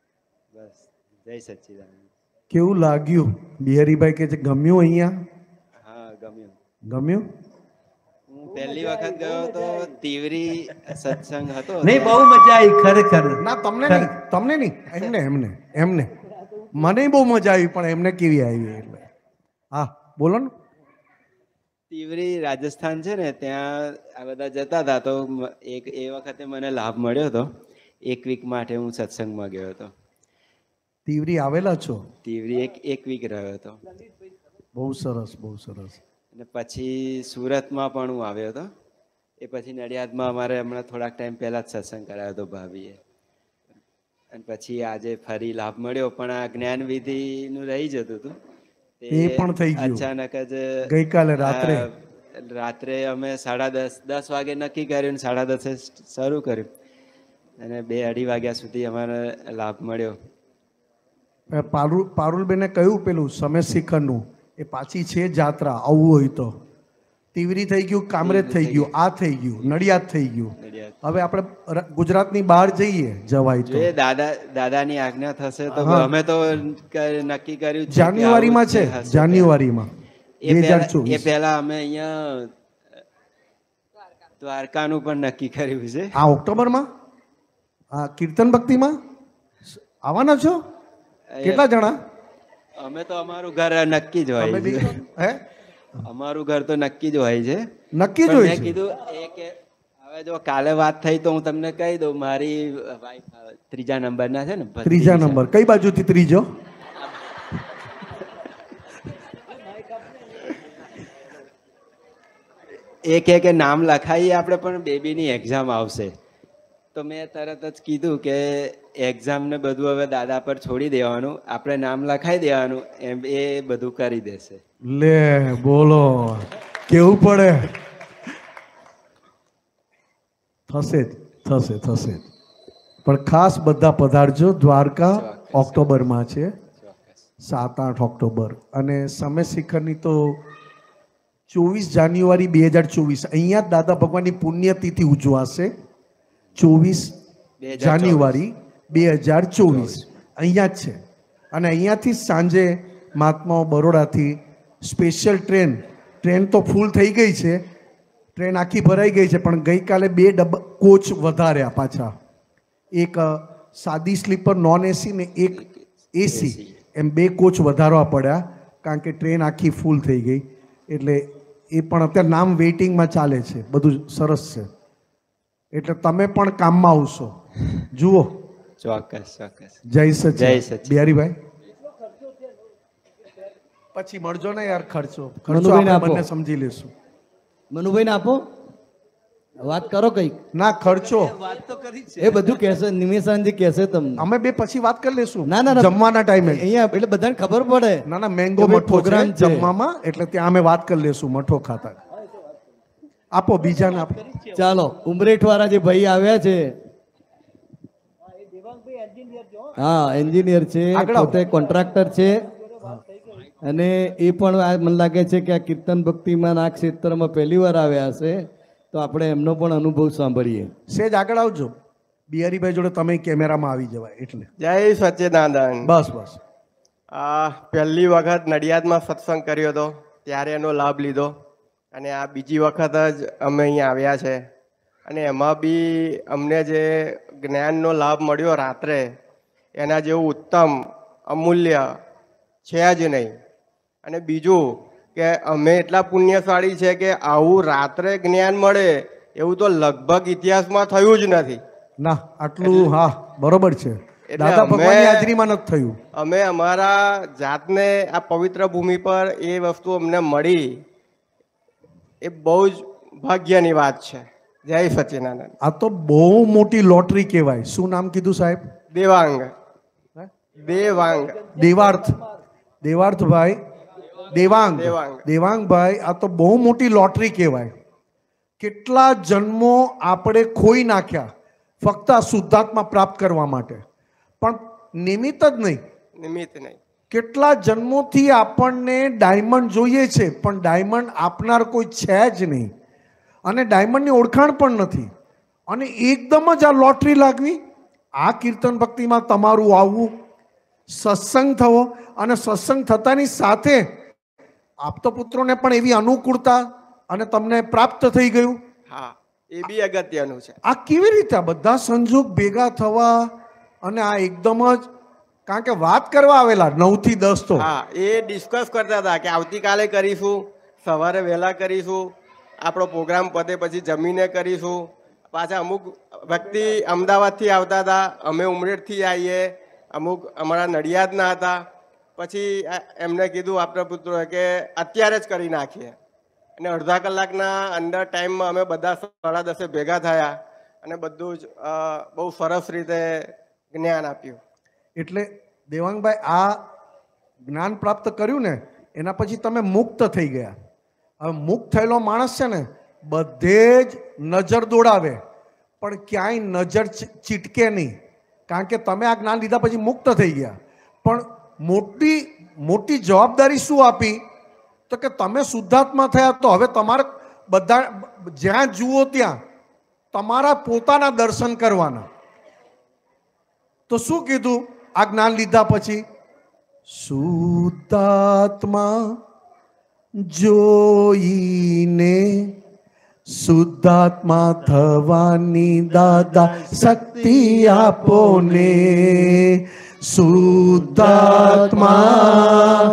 બસ. જય સચ્ચિદાનંદ. કેવું લાગ્યું? બિહારીભાઈ કે ગમ્યું અહીંયા? ગમ્યું. ગમ્યું? હું પહેલી વખત ગયો તો તીવરી સત્સંગ હતો. નહીં, બહુ મજા આવી ખરેખર. ના તમને નહીં, તમને નહીં, એમને એમને એમને મને બહુ મજા આવી, પણ એમને કેવી આવી એટલે હા બોલો ને. તીવરી રાજસ્થાન છે ને, ત્યાં આ બધા જતા હતા તો મ- એક એ વખતે મને લાભ મળ્યો હતો. એક વીક માટે હું સત્સંગમાં ગયો હતો. તીવરી આવેલા છો? તીવરી એક એક વીક રહ્યો હતો. બહુ સરસ, બહુ સરસ. અને પછી સુરતમાં પણ હું આવ્યો હતો. એ પછી નડિયાદમાં અમારે હમણાં થોડાક ટાઈમ પહેલા જ સત્સંગ કરાયો હતો ભાભીએ. અને પછી આજે ફરી લાભ મળ્યો, પણ આ જ્ઞાન વિધિનું રહી જતું હતું. એ પણ થઈ ગયું. અચાનક જ ગઈકાલે રાત્રે આ, રાત્રે અમે સાડા દસ દસ વાગે નક્કી કર્યું ને સાડા દસે શરૂ કર્યું અને બે અઢી વાગ્યા સુધી અમારે લાભ મળ્યો. પારુલ પારુલબેને કહ્યું પેલું સમય શિખરનું એ પાછી છે જાત્રા, આવવું હોય તો. તીવરી થઈ ગયું, કામરેજ થઈ ગયું, આ થઈ ગયું, નડિયાદ થઈ ગયું. નડિયાદ. હવે આપણે ર- ગુજરાતની બહાર જઈએ જવાય તો. જો એ દાદા દાદાની આજ્ઞા થશે તો હા. અમે તો ક- નક્કી કર્યું છે કે જાન્યુઆરીમાં આવું છે, જ હશે. જાન્યુઆરીમાં એ બે હજાર પહેલા- એ ચોવીસ. પહેલા અમે અહીંયા દ્વારકાનું પણ નક્કી કર્યું છે. આ ઓક્ટોબરમાં આ કીર્તન ભક્તિમાં આવવાના છો? કેટલા જણા? અમે તો અમારું ઘર નક્કી જ તમે હોય બી- છે. હે અમારું ઘર તો નક્કી જ હોય છે. નક્કી જ પણ હોય મેં છે. કીધું એ કે હવે જો કાલે વાત થઈ તો હું તમને કહી દઉં, મારી વાઈફ ત્રીજા નંબરના છે ને, ભત્રીજી ત્રીજા છે. નંબર કઈ બાજુથી ત્રીજો? એ કહે કે નામ લખાઈએ આપણે, પણ બેબીની એક્ઝામ આવશે. તો મેં તરત જ કીધું કે એક્ઝામ ને બધું હવે દાદા પર છોડી દેવાનું, આપણે નામ લખાઈ દેવાનું, એમ એ બધું કરી દેશે. લે બોલો, કેવું પડે. થશે જ, થશે થશે જ. પણ ખાસ બધા પધારજો. દ્વારકા ચોક્કસ. ઓક્ટોબરમાં છે, ચોક્કસ. સાત આઠ ઓક્ટોબર. અને સમય શિખરની તો ચોવીસ જાન્યુઆરી બે હજાર ચોવીસ અહીંયા જ દાદા ભગવાનની પુણ્યતિથિ ઉજવાશે. ચોવીસ બે હજાર જાન્યુઆરી બે હજાર ચોવીસ અહીંયા જ છે. અને અહીંયાથી જ સાંજે મહાત્માઓ બરોડાથી સ્પેશિયલ ટ્રેન ટ્રેન તો ફૂલ થઈ ગઈ છે, ટ્રેન આખી ભરાઈ ગઈ છે, પણ ગઈકાલે બે ડબ્બા કોચ વધાર્યા પાછા. એક અ, સાદી સ્લીપર નોન એસી ને એક એસી, એમ બે કોચ વધારવા પડ્યા, કારણ કે ટ્રેન આખી ફૂલ થઈ ગઈ. એટલે એ પણ અત્યારે નામ વેઇટિંગમાં ચાલે છે. બધું સરસ છે. એટલે તમે પણ કામમાં આવશો. જુઓ. ચોક્કસ ચોક્કસ. જય જય સચિન. સચિન. બિહારીભાઈ પછી મળજો ને યાર. ખર્ચો ખર્ચો મનુભાઈને આપણે આપો. બંને સમજી લેશું. મનુભાઈને આપો, વાત કરો કઈક. ના ખર્ચો એ બધું કહેશે, નિમેશાનજી કહેશે તમને. અમે બે પછી વાત કરી લેશું. ના, ના, ના. જમવાના ટાઈમે. અહીંયા એટલે બધાને ખબર પડે. ના ના મેંગો કે ભાઈ મઠો program છે છે. જમવામાં, એટલે ત્યાં અમે વાત કરી લેશું મઠો ખાતા. આપો બીજાને આપો. ચાલો, ઉમરેઠ વાળા જે ભાઈ આવ્યા છે, હા એન્જિનિયર છે, આગળ આવો. પોતે કોન્ટ્રાક્ટર છે, અને એ પણ આ મને લાગે છે કે આ કીર્તન ભક્તિમાં આ ક્ષેત્રમાં પહેલી વાર આવ્યા હશે, તો આપણે એમનો પણ અનુભવ સાંભળીએ. સેજ આગળ આવજો. બિહારીભાઈ જોડે તમે કેમેરામાં આવી જવાય એટલે. જય સચ્ચિદાનંદ. બસ બસ. આ પહેલી વખત નડિયાદમાં સત્સંગ કર્યો હતો ત્યારે એનો લાભ લીધો, અને આ બીજી વખત જ અમે અહીંયા આવ્યા છે. અને એમાં બી અમને જે જ્ઞાનનો લાભ મળ્યો રાત્રે, એના જેવું ઉત્તમ અમૂલ્ય છે જ નહીં. અને બીજું કે અમે એટલા પુણ્યશાળી છે કે આવું રાત્રે જ્ઞાન મળે એવું તો લગભગ ઇતિહાસમાં થયું જ નથી. ના આટલું હા બરોબર છે. એટલે દાદા અમે- ભગવાનની હાજરીમાં નથી થયું. અમે અમારા જાતને આ પવિત્ર ભૂમિ પર એ વસ્તુ અમને મળી, એ બહુ જ ભાગ્યની વાત છે. જય સચ્ચિદાનંદ. આ તો બહુ મોટી લોટરી કહેવાય. શું નામ કીધું સાહેબ? દેવાંગ દેવાંગ દેવાર્થ દેવાર્થભાઈ દેવાંગ દેવાંગ. દેવાંગભાઈ, આ તો બહુ મોટી લોટરી કહેવાય. કેટલા જન્મો આપણે ખોઈ નાખ્યા ફક્ત આ શુદ્ધાત્મા પ્રાપ્ત કરવા માટે, પણ નિમિત્ત જ નહીં. નિમિત્ત નહીં. કેટલા જન્મોથી આપણને ડાયમંડ જોઈએ છે, પણ ડાયમંડ આપનાર કોઈ છે જ નહીં, અને ડાયમંડની ઓળખાણ પણ નથી. અને એકદમ જ આ લોટરી લાગવી. આ કીર્તન ભક્તિમાં તમારું આવવું, સત્સંગ થવો, અને સત્સંગ થતાની સાથે આપતા પુત્રોને પણ એવી અનુકૂળતા અને તમને પ્રાપ્ત થઈ ગયું. હા, એ બી અગત્યનું છે. આ કેવી રીતે આ બધા સંજોગ ભેગા થવા અને આ એકદમ જ, કારણ કે વાત કરવા આવેલા નવ થી દસ તો હા, એ ડિસ્કસ કરતા હતા કે આવતીકાલે કરીશું, સવારે વહેલા કરીશું, આપણો પ્રોગ્રામ પતે પછી જમીને કરીશું. પાછા અમુક વ્યક્તિ અમદાવાદથી આવતા હતા, અમે ઉમરેઠથી આવીએ, અમુક અમારા નડિયાદના હતા. પછી એમને કીધું આપણા પુત્રો કે અત્યારે જ કરી નાખીએ, અને અડધા કલાકના અંદર ટાઈમમાં અમે બધા સાડા દસે ભેગા થયા અને બધું જ બહુ સરસ રીતે જ્ઞાન આપ્યું. એટલે દેવાંગભાઈ આ જ્ઞાન પ્રાપ્ત કર્યું ને એના પછી તમે મુક્ત થઈ ગયા. હવે મુક્ત થયેલો માણસ છે ને બધે જ નજર દોડાવે પણ ક્યાંય નજર ચીટકે નહીં, કારણ કે તમે આ જ્ઞાન લીધા પછી મુક્ત થઈ ગયા. પણ મોટી મોટી જવાબદારી શું આપી તો કે તમે શુદ્ધાત્મા થયા તો હવે તમારે બધા જ્યાં જુઓ ત્યાં તમારા પોતાના દર્શન કરવાના. તો શું કીધું આ જ્ઞાન લીધા પછી? શુદ્ધાત્મા જોઈને શુદ્ધાત્મા થવાની દાદા શક્તિ આપો ને. શુદ્ધાત્મા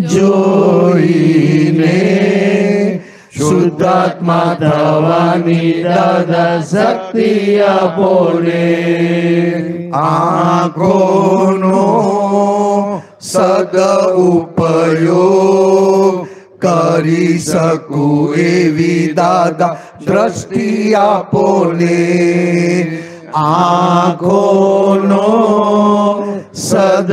જોઈને શુદ્ધાત્મા થવાની દાદા શક્તિ આપો ને. આંખોનો સદ ઉપયોગ કરી શકું એવી દાદા દ્રષ્ટિ આપો ને. આંખોનો સદ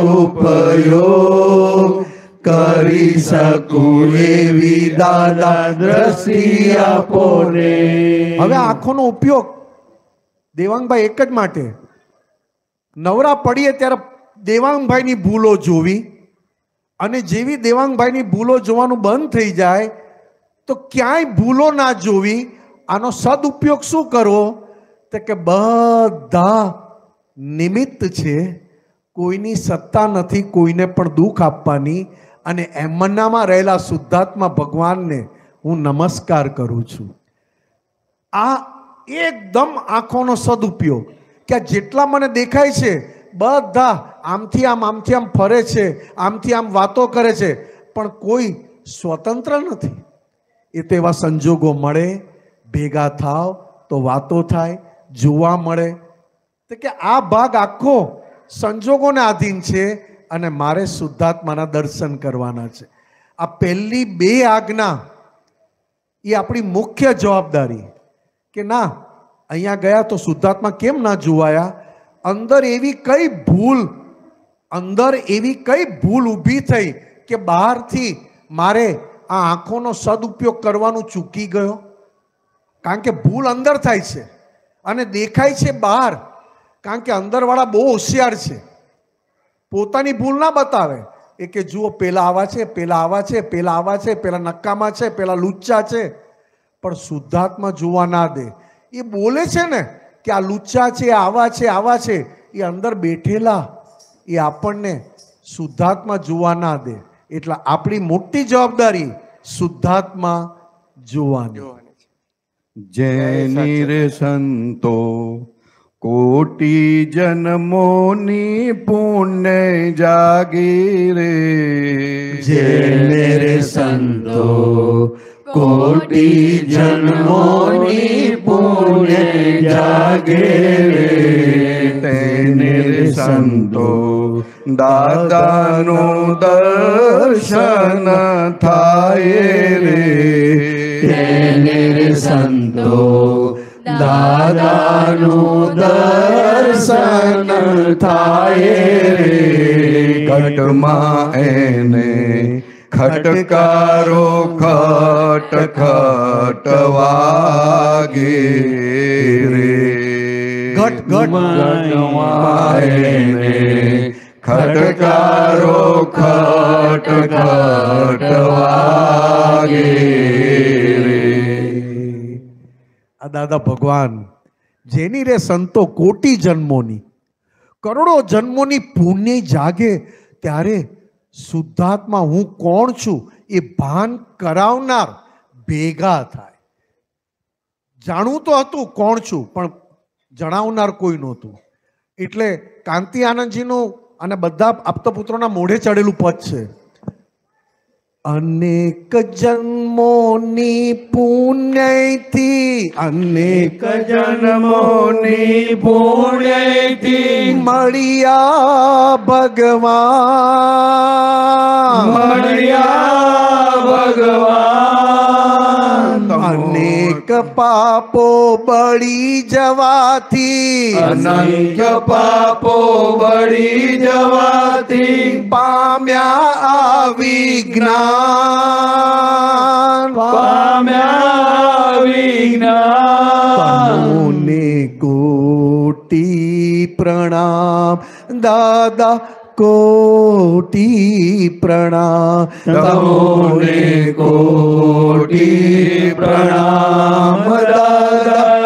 ઉપયોગ કરી શકું એવી દાદા દ્રષ્ટિ આપો ને. હવે આંખોનો ઉપયોગ દેવાંગભાઈ એક જ માટે, નવરા પડીએ ત્યારે દેવાંગભાઈની ભૂલો જોવી, અને જેવી દેવાંગભાઈની ભૂલો જોવાનું બંધ થઈ જાય તો ક્યાંય ભૂલો ના જોવી. આનો સદુપયોગ શું કરવો? તો કે બધા નિમિત્ત છે, કોઈની સત્તા નથી કોઈને પણ દુઃખ આપવાની, અને એમનામાં રહેલા શુદ્ધાત્મા ભગવાનને હું નમસ્કાર કરું છું. આ એકદમ આંખોનો સદુપયોગ કે જેટલા મને દેખાય છે બધા આમથી આમ આમથી આમ ફરે છે, આમથી આમ વાતો કરે છે, પણ કોઈ સ્વતંત્ર નથી. એ તો એવા સંજોગો મળે, ભેગા થાવ તો વાતો થાય, જોવા મળે. તો કે આ ભાગ આખો સંજોગોને આધીન છે અને મારે શુદ્ધાત્માના દર્શન કરવાના છે. આ પહેલી બે આજ્ઞા એ આપણી મુખ્ય જવાબદારી કે ના અહીંયા ગયા તો શુદ્ધાત્મા કેમ ના જોવાયા? અંદર એવી કઈ ભૂલ અંદર એવી કઈ ભૂલ ઊભી થઈ કે બહારથી મારે આ આંખોનો સદુપયોગ કરવાનું ચૂકી ગયો? કારણ કે ભૂલ અંદર થાય છે અને દેખાય છે બહાર, કારણ કે અંદરવાળા બહુ હોશિયાર છે. પોતાની ભૂલ ના બતાવે એ કે જુઓ પેલા આવા છે, પેલા આવા છે, પેલા આવા છે, પેલા નક્કામાં છે, પેલા લુચ્ચા છે. પણ શુદ્ધાત્મા જોવા ના દે. એ બોલે છે ને કે આ લુચ્ચા છે, આવા છે, આવા છે, એ અંદર બેઠેલા એ આપણને શુદ્ધાત્મા જોવા ના દે. એટલે આપણી મોટી જવાબદારી શુદ્ધાત્મા જોવાની. જેની રે સંતો કોટી જન્મોની પુણ્ય જાગી રે. જેને રે સંતો કોટી જન્મોની પુણ્ય જાગે રે. તેને રે સંતો દાદાનું દર્શન થાય રે. તેને રે સંતો દાદાનું દર્શન થાય રે. ઘટમાં એને ખટકારો ખટ ખટ વાગે રે. ઘટ ઘટ એને ખટકારો ખટ ખટ વાગે રે. આ દાદા ભગવાન જેની રે સંતો કોટી જન્મોની કરોડો જન્મોની પુણ્ય જાગે ત્યારે શુદ્ધાત્મા હું કોણ છું એ ભાન કરાવનાર ભેગા થાય. જાણવું તો હતું કોણ છું, પણ જણાવનાર કોઈ નહોતું. એટલે કાંતિ આનંદજીનું અને બધા આપતપુત્રોના મોઢે ચડેલું પદ છે. અનેક જન્મોની પુણ્યથી, અનેક જન્મોની પુણ્યથી મળ્યા ભગવાન, મળ્યા ભગવાન. અનેક પાપો બળી જવાથી, અનંત પાપો બળી જવાથી પામ્યા આ વિજ્ઞાન, પામ્યા વિજ્ઞાન. તમોને કોટી પ્રણામ દાદા, કોટી પ્રણામ તમોને કોટી પ્રણામ દાદા,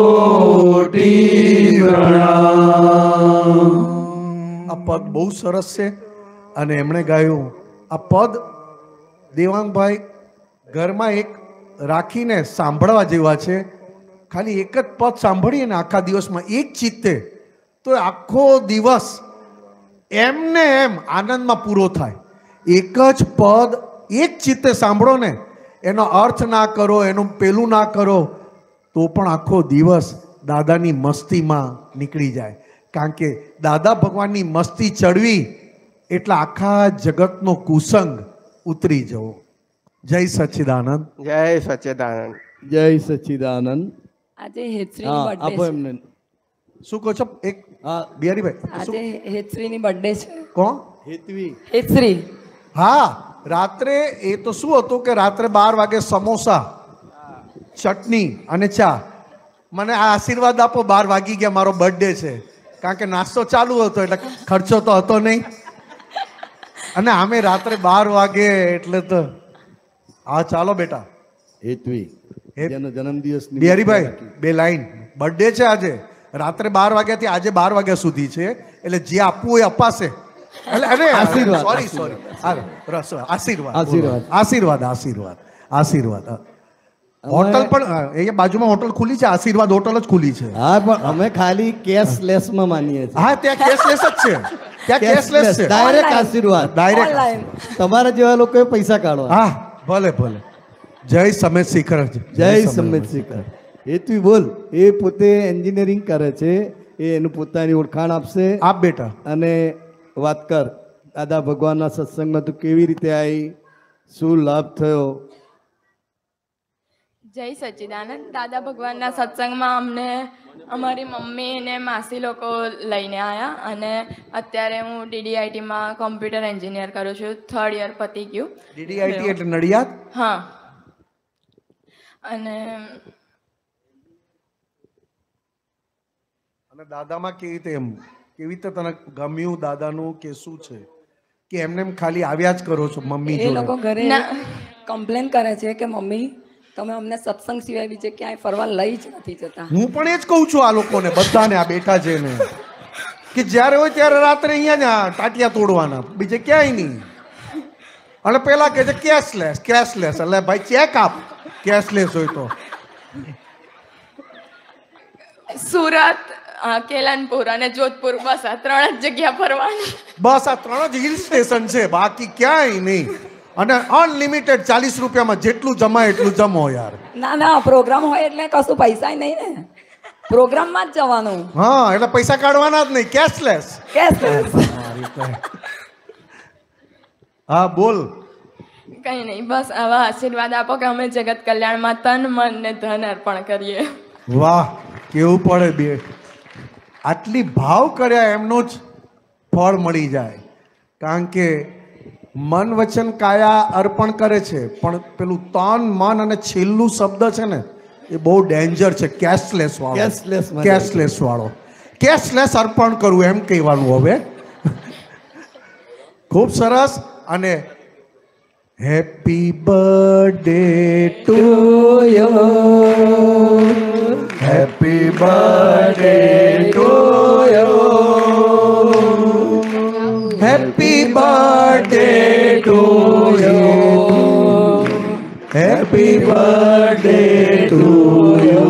કોટી પ્રણામ. આ પદ બહુ સરસ છે અને એમણે ગાયું. આ પદ દેવાંગભાઈ ઘરમાં એક રાખીને સાંભળવા જેવા છે. ખાલી એક જ પદ સાંભળીએ ને આખા દિવસમાં એક ચિત્તે, તો આખો દિવસ એમને એમ આનંદમાં પૂરો થાય. એક જ પદ એક ચિત્તે સાંભળો ને, એનો અર્થ ના કરો, એનું પેલું ના કરો, તો પણ આખો દિવસ દાદાની મસ્તીમાં નીકળી જાય. કારણ કે દાદા ભગવાનની મસ્તી ચડવી એટલે આખા જગતનો કુસંગ ઉતરી જવો. જય સચ્ચિદાનંદ. જય સચ્ચિદાનંદ. જય સચ્ચિદાનંદ. આજે હેતશ્રીની હા, બર્થડે આપો છે. એમને. શું કહો છો? એક હા, બિહારીભાઈ આજે શું? હેતશ્રીની બર્થડે છે. કોણ? હેતવી. હેતશ્રી. હા, રાત્રે એ તો શું હતું કે રાત્રે બાર વાગે સમોસા, ચટણી અને ચા. મને આ આશીર્વાદ આપો, બાર વાગી ગયા, મારો બર્થડે છે. કારણ કે નાસ્તો ચાલુ હતો એટલે ખર્ચો તો હતો નહીં, અને આમે રાત્રે બાર વાગે એટલે તો હા ચાલો બેટા. હેતવી હે- જેનો જન્મદિવસ બિહારીભાઈ બે લાઈન, બર્થડે છે આજે, રાત્રે બાર વાગ્યાથી આજે બાર વાગ્યા સુધી છે, એટલે જે આપવું હોય અપાશે. એટલે અરે આશીર્વાદ, સોરી સોરી આશીર્વાદ આશીર્વાદ. આશીર્વાદ આશીર્વાદ આશીર્વાદ. હોટલ પણ અહીંયા બાજુમાં હોટલ ખુલી છે, આશીર્વાદ હોટલ જ ખુલી છે. હા, પણ અમે ખાલી કેશલેસ માં માનીએ છીએ. હા, ત્યાં કેશલેસ જ છે, ત્યાં કેશલેસ છે, ડાયરેક્ટ Online. આશીર્વાદ. ડાયરેક્ટ. ઓનલાઈન. તમારા જેવા લોકોએ પૈસા કાઢવા. હા ભલે ભલે. જય સમેત શિખર. જય સમેત શિખર. હેતવી બોલ. એ પોતે એન્જિનિયરિંગ કરે છે, એ એનું પોતાની ઓળખાણ આપશે. આપ બેટા. અને વાત કર દાદા ભગવાનના સત્સંગમાં તું કેવી રીતે આવી, શું લાભ થયો? જય સચ્ચિદાનંદ. દાદા ભગવાનના સત્સંગમાં અમને અમારી મમ્મી ને માસી લોકો લઈને આવ્યા, અને અત્યારે હું ડીડીઆઈટીમાં કોમ્પ્યુટર એન્જિનિયર કરું છું. થર્ડ યર પતી ગયું. ડીડીઆઈટી એટલે નડિયાદ. હા. અને અને દાદામાં કેવી રીતે એમ કેવી રીતે તને ગમ્યું દાદાનું કે શું છે, કે એમને એમ ખાલી આવ્યા જ કરો છો મમ્મી એ લોકો જોડે? ઘરે ના. કમ્પ્લેન કરે છે કે મમ્મી તમે અમને સત્સંગ સિવાય બીજે ક્યાંય ફરવા લઈ જ નથી જતા. હું પણ એ જ કહું છું આ લોકોને બધાને, આ બેઠા છે ને, કે જ્યારે હોય ત્યારે રાત્રે અહીંયા જ આ ટાટિયા તોડવાના, બીજે ક્યાંય નહીં. અને પેલા કહે છે કેશલેસ કેશલેસ, એટલે ભાઈ ચેક આપ કેશલેસ હોય તો. સુરત, અ, કેલનપુર અને જોધપુર, બસ આ ત્રણ જ જગ્યા ફરવાની. બસ આ ત્રણ જ હિલ સ્ટેશન છે, બાકી ક્યાંય નહીં. અને અનલિમિટેડ ચાલીસ રૂપિયામાં જેટલું જમાય એટલું જમો યાર. ના ના, પ્રોગ્રામ હોય એટલે કશું પૈસા નહીં ને, પ્રોગ્રામમાં જ જવાનું. હા, એટલે પૈસા કાઢવાના જ નહીં, કેશલેસ. કેશલેસ. હા બોલ. કંઈ નહીં, બસ આવા આશીર્વાદ આપો કે અમે જગત કલ્યાણમાં તન મન ને ધન અર્પણ કરીએ. વાહ, કેવું પડે બે. આટલી ભાવ કર્યા એમનો જ ફળ મળી જાય. કારણ કે મન વચન કાયા અર્પણ કરે છે, પણ પેલું તન મન અને છેલ્લું શબ્દ છે ને એ બહુ ડેન્જર છે. કેશલેસ વાળો. Cashless માં કેશલેસ વાળો. કેશલેસ અર્પણ કરવું એમ કહેવાનું હવે. ખૂબ સરસ. અને happy birthday to you, happy birthday to you, Happy birthday to you. Happy birthday to you.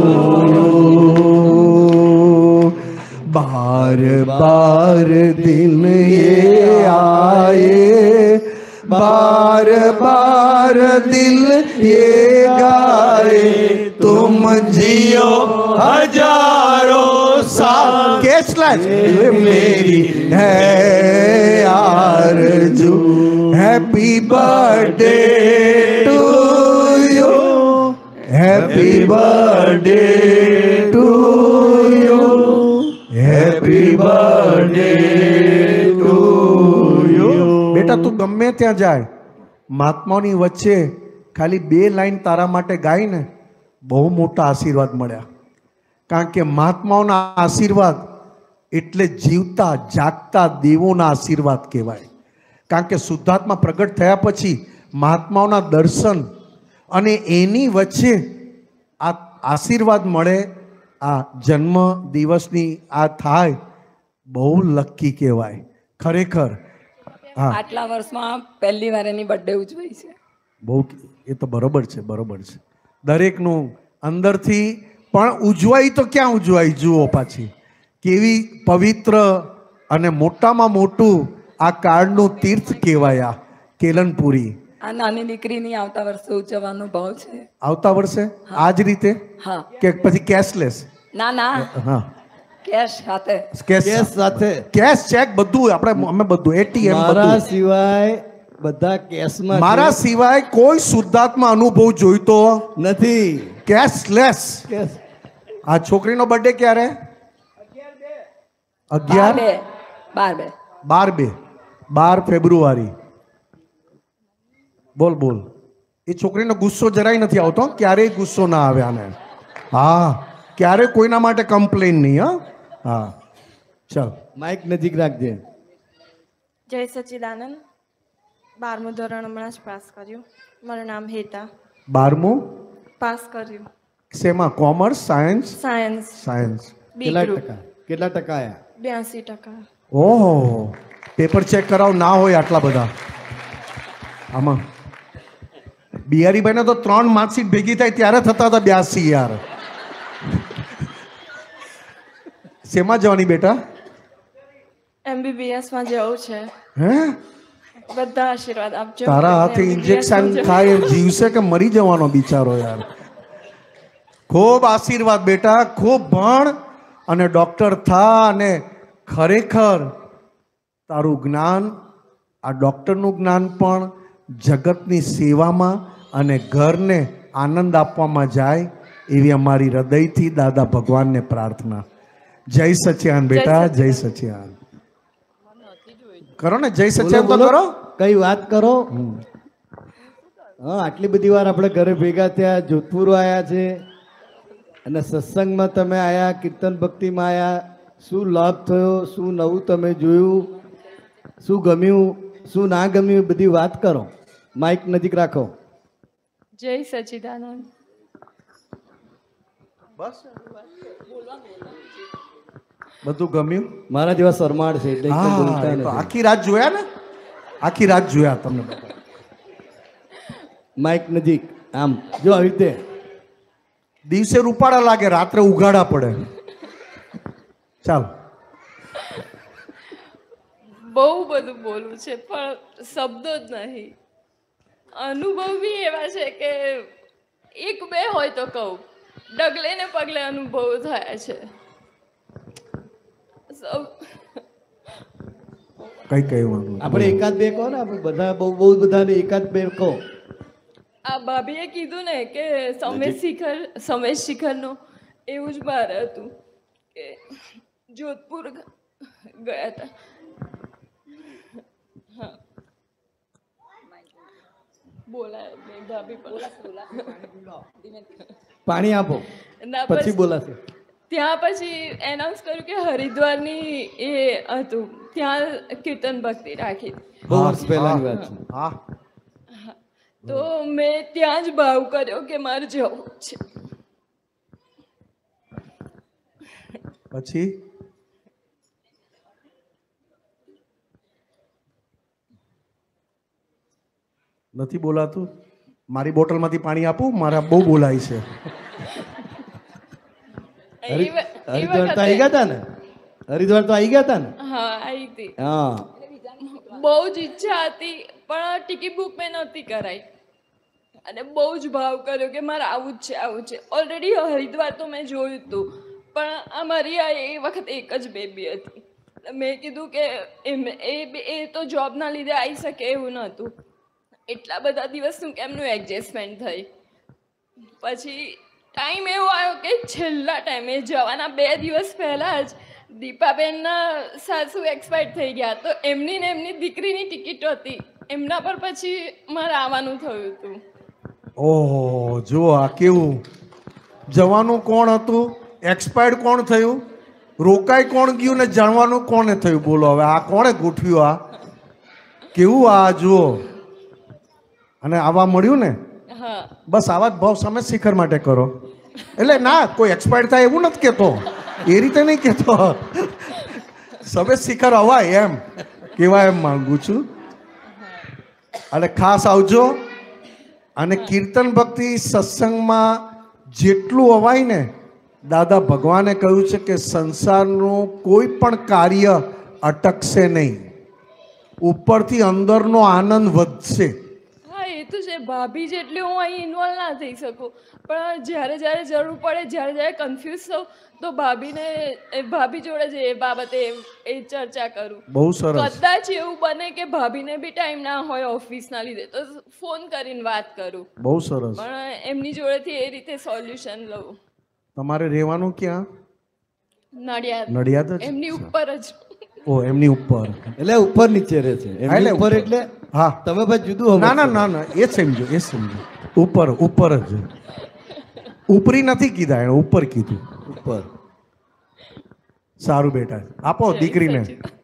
बार बार दिन ये आए, बार बार दिल ये गाए, तुम जियो हजारों साल। कैशलेस मेरी है आरज़ू। Happy birthday to you, happy birthday to you, happy birthday to you. બેટા તું ગમે ત્યાં જાય, મહાત્માઓની વચ્ચે ખાલી બે લાઈન તારા માટે ગાય ને, બહુ મોટા આશીર્વાદ મળ્યા. કારણ કે મહાત્માઓના આશીર્વાદ એટલે જીવતા જાગતા દેવોના આશીર્વાદ કહેવાય. કારણ કે શુદ્ધાત્મા પ્રગટ થયા પછી મહાત્માઓના દર્શન અને એની વચ્ચે આ આશીર્વાદ મળે, આ જન્મ દિવસની આ થાય, બહુ લકી કહેવાય ખરેખર. હા, આટલા વર્ષમાં પહેલી વાર એની બર્થડે ઉજવાઈ છે. બહુ, એ તો બરોબર છે, બરોબર છે. દરેકનું અંદરથી પણ ઉજવાઈ તો ક્યાં ઉજવાઈ, જુઓ પાછી કેવી પવિત્ર અને મોટામાં મોટું આ કાળનું તીર્થ કહેવાય આ કેલનપુરી. આ નાની દીકરીની આવતા વર્ષે ઉજવવાનો ભાવ છે. આવતા વર્ષે આ જ રીતે હા, કે પછી કેશલેસ? ના ના, હા, કેશ સાથે. કેશ કેસ સાથે કેશ ચેક બધું આપણે અમે બધું એટીએમ મારા બધું. સિવાય બધા કેસમાં મારા છે. સિવાય કોઈ શુદ્ધાત્મા અનુભવ જોઈતો નથી. કેશલેસ. કેસ આ છોકરીનો બર્થડે ક્યારે? બાર અગિયાર બે બાર બે બાર બે બાર ફેબ્રુઆરી. બોલ બોલ. એ છોકરીનો ગુસ્સો જરાય નથી આવતો, ક્યારેય ગુસ્સો ના આવે આને. હા, ક્યારે કોઈના માટે કમ્પ્લેન નહીં. હા હા, ચાલ માઇક નજીક રાખજે. જય સચ્ચિદાનંદ. બારમું ધોરણ હમણાં જ પાસ કર્યું. મારું નામ હેતા. બારમું પાસ કર્યું. શેમાં? Commerce, science? Science science. B કેટલા ગ્રુપ. ટકા કેટલા ટકા આયા? બ્યાસી ટકા. ઓહો, પેપર ચેક કરાવ, ના હોય આટલા બધા આમાં. બિહારીભાઈને તો ત્રણ માર્કશીટ ભેગી થાય ત્યારે થતા હતા બ્યાસી. યાર શેમાં જવાની બેટા? એમબીબીએસમાં જવું છે. હે, બધા આશીર્વાદ આપજો. તારા હાથે M B B S injection માં જવું. ખાય જીવશે કે મરી જવાનો બિચારો? યાર ખૂબ આશીર્વાદ બેટા, ખૂબ ભણ અને ડોક્ટર થા. અને ખરેખર તારું જ્ઞાન, આ ડોક્ટરનું જ્ઞાન પણ જગતની સેવામાં અને ઘરને આનંદ આપવામાં જાય એવી અમારી હૃદયથી દાદા ભગવાનને પ્રાર્થના. જય સચ્ચિદાન બેટા, જય સચ્ચિદાન. કરો ને જય સચ્ચિદાન તો બોલો, કરો. કઈ વાત કરો. હા, આટલી બધી વાર આપણે ઘરે ભેગા થયા, જોધપુર આયા છે અને સત્સંગમાં તમે આયા, કીર્તન ભક્તિમાં આયા. શું લાભ થયો, શું નવું તમે જોયું, શું ગમ્યું, શું ના ગમ્યું, એ બધી વાત કરો. માઇક નજીક રાખો. જય સચ્ચિદાનંદ. બસ બધું ગમ્યું? મારા જેવા શરમાળ છે એટલે એકદમ હા, બોલતા એ તો નથી. આખી રાત જોયા ને, આખી રાત જોયા તમને બધા. માઇક નજીક આમ જો, આવી રીતે દિવસે રૂપાળા લાગે, રાત્રે ઉઘાડા પડે. ચાલ. બહુ બધું બોલવું છે પણ શબ્દો જ નહીં. અનુભવ બી એવા છે કે એક બે હોય તો કહું, ડગલે ને પગલે અનુભવ થયા છે. સૌ- કઈ કઈ વાંધો આપણે એકાદ બે કહો ને, આપણે બધા બહુ બહુ બધાને એકાદ બે કહો. આ ભાભીએ કીધું ને કે સમેશ શિખર સમેશ શિખરનું, એવું જ મારે હતું કે જોધપુર ગ- ગયા હતા. હા, બોલાય નહીં ભાભી પણ. પાણી આપો ના, પછી પછી બોલાશે. ત્યાં પછી એનાઉન્સ કર્યું કે હરિદ્વારની એ હતું, ત્યાં કીર્તન ભક્તિ રાખી. બહુ વર્ષ પહેલાની વાત છે. હા, તો મેં ત્યાં જ ભાવ કર્યો કે મારે જવું છે. પછી નથી બોલાતું? મારી બોટલમાંથી પાણી આપું? મારા બહુ બોલાય છે. હરિ- હરિદ્વાર તો આવી ગયા હતા ને? હરિદ્વાર તો આવી ગયા હતા ને? હા આવી હતી. હા. બહુ જ ઈચ્છા હતી પણ ટિકિટ બુક મેં નહોતી કરાઈ અને બહુ જ ભાવ કર્યો કે મારે આવું જ છે આવું જ છે. ઓલરેડી હરિદ્વાર તો મેં જોયું હતું પણ અમારી આ એ વખત એક જ બેબી હતી. મેં કીધું કે એમ એ એ તો જોબના લીધે આવી શકે એવું નહોતું. એટલા બધા દિવસનું કેમનું એડજસ્ટમેન્ટ થઈ. પછી ટાઈમ એવો આવ્યો કે છેલ્લા ટાઈમે જવાના બે દિવસ પહેલાં જ દીપાબેનના સાસુ એક્સપાયર થઈ ગયા. તો એમની ને એમની દીકરીની ટિકિટ હતી એમના પર પછી મારે આવવાનું થયું હતું. ઓહો, જુઓ આ કેવું! જવાનું કોણ હતું, એક્સપાયર્ડ કોણ થયું, રોકાઈ કોણ ગયું ને જાણવાનું કોને થયું? બોલો હવે આ કોણે ગોઠવ્યું? આ કેવું! આ જુઓ. અને આવા મળ્યું ને? હા બસ આવા જ ભાવ સામે શિખર માટે કરો. એટલે ના, કોઈ એક્સપાયર થાય એવું નથી કહેતો, એ રીતે નહીં કહેતો. સবে શિખર અવાય એમ કેવા એમ માંગુ છું. અને ખાસ આવજો. અને કીર્તન ભક્તિ સત્સંગમાં જેટલું અવાય ને, દાદા ભગવાને કહ્યું છે કે સંસારનું કોઈ પણ કાર્ય અટકશે નહીં, ઉપરથી અંદરનો આનંદ વધશે. હા એ તો છે. ભાભી જેટલી હું અહીં ઇન્વોલ્વ ના થઈ શકું પણ જ્યારે જ્યારે જરૂર પડે, જ્યારે જ્યારે કન્ફ્યુઝ થઉં તો ભાભીને એ ભાભી જોડે જ એ બાબતે એ ચર્ચા કરું. બહુ સરસ. કદાચ એવું બને કે ભાભીને બી ટાઈમ ના હોય ઓફિસના લીધે તો ફોન કરીને વાત કરું. બહુ સરસ. પણ એમની જોડેથી એ રીતે સોલ્યુશન લઉં. તમારે રહેવાનું ક્યાં? નડિયાદ. નડિયાદ જ? એમની ઉપર જ. ઓ, એમની ઉપર. એટલે ઉપર નીચે રહે છે. એમની ઉપર એટલે હા, તમે પછી જુદું. ના ના ના ના, એ સમજો, એ સમજો. ઉપર ઉપર જ. ઉપરી નથી કીધા, એને ઉપર કીધું. ઉપર. સારું બેટા, આપો દીકરીને.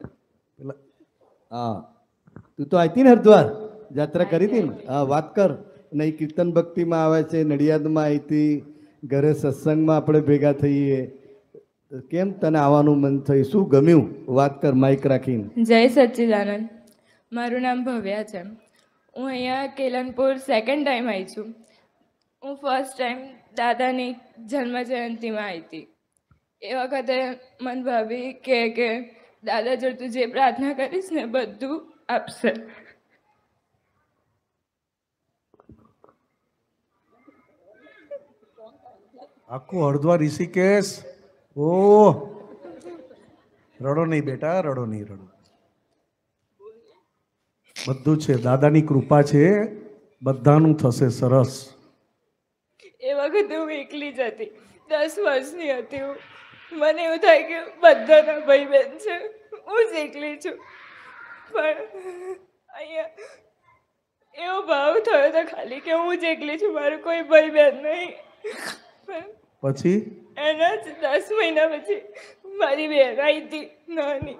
હા, તું તો આવી હતી ને હરિદ્વાર, યાત્રા કરી હતી ને? હા, વાત કર. નહીં, કીર્તન ભક્તિમાં આવે છે, નડિયાદમાં આવી હતી, ઘરે સત્સંગમાં આપણે ભેગા થઈએ. કેમ તને આવવાનું મન થયું? શું ગમ્યું? વાત કર માઇક રાખીને. જય સચ્ચિદાનંદ. મારું નામ ભવ્યા છે. હું અહીંયા કેલનપુર સેકન્ડ ટાઈમ આવી છું. હું ફર્સ્ટ ટાઈમ દાદાની જન્મ જયંતિમાં આવી હતી. એ વખતે મન ભાભી કહે કે દાદા જો તું જે પ્રાર્થના કરીશ ને બધું આપશે. આખું હરિદ્વાર ઋષિકેશ. ઓહ, રડો નહીં બેટા, રડો નહીં, રડો. બધું છે, દાદાની કૃપા છે, બધાનું થશે સરસ. એ વખતે હું એકલી જ હતી, દસ વર્ષની હતી હું. મને એવું થાય કે બધાના ભાઈ બહેન છે, હું જ એકલી છું. પણ અહીંયા એવો ભાવ થયો હતો ખાલી કે હું જ એકલી છું, મારું કોઈ ભાઈ બહેન નહીં. પછી એના જ દસ મહિના પછી મારી બહેન આવી હતી નાની.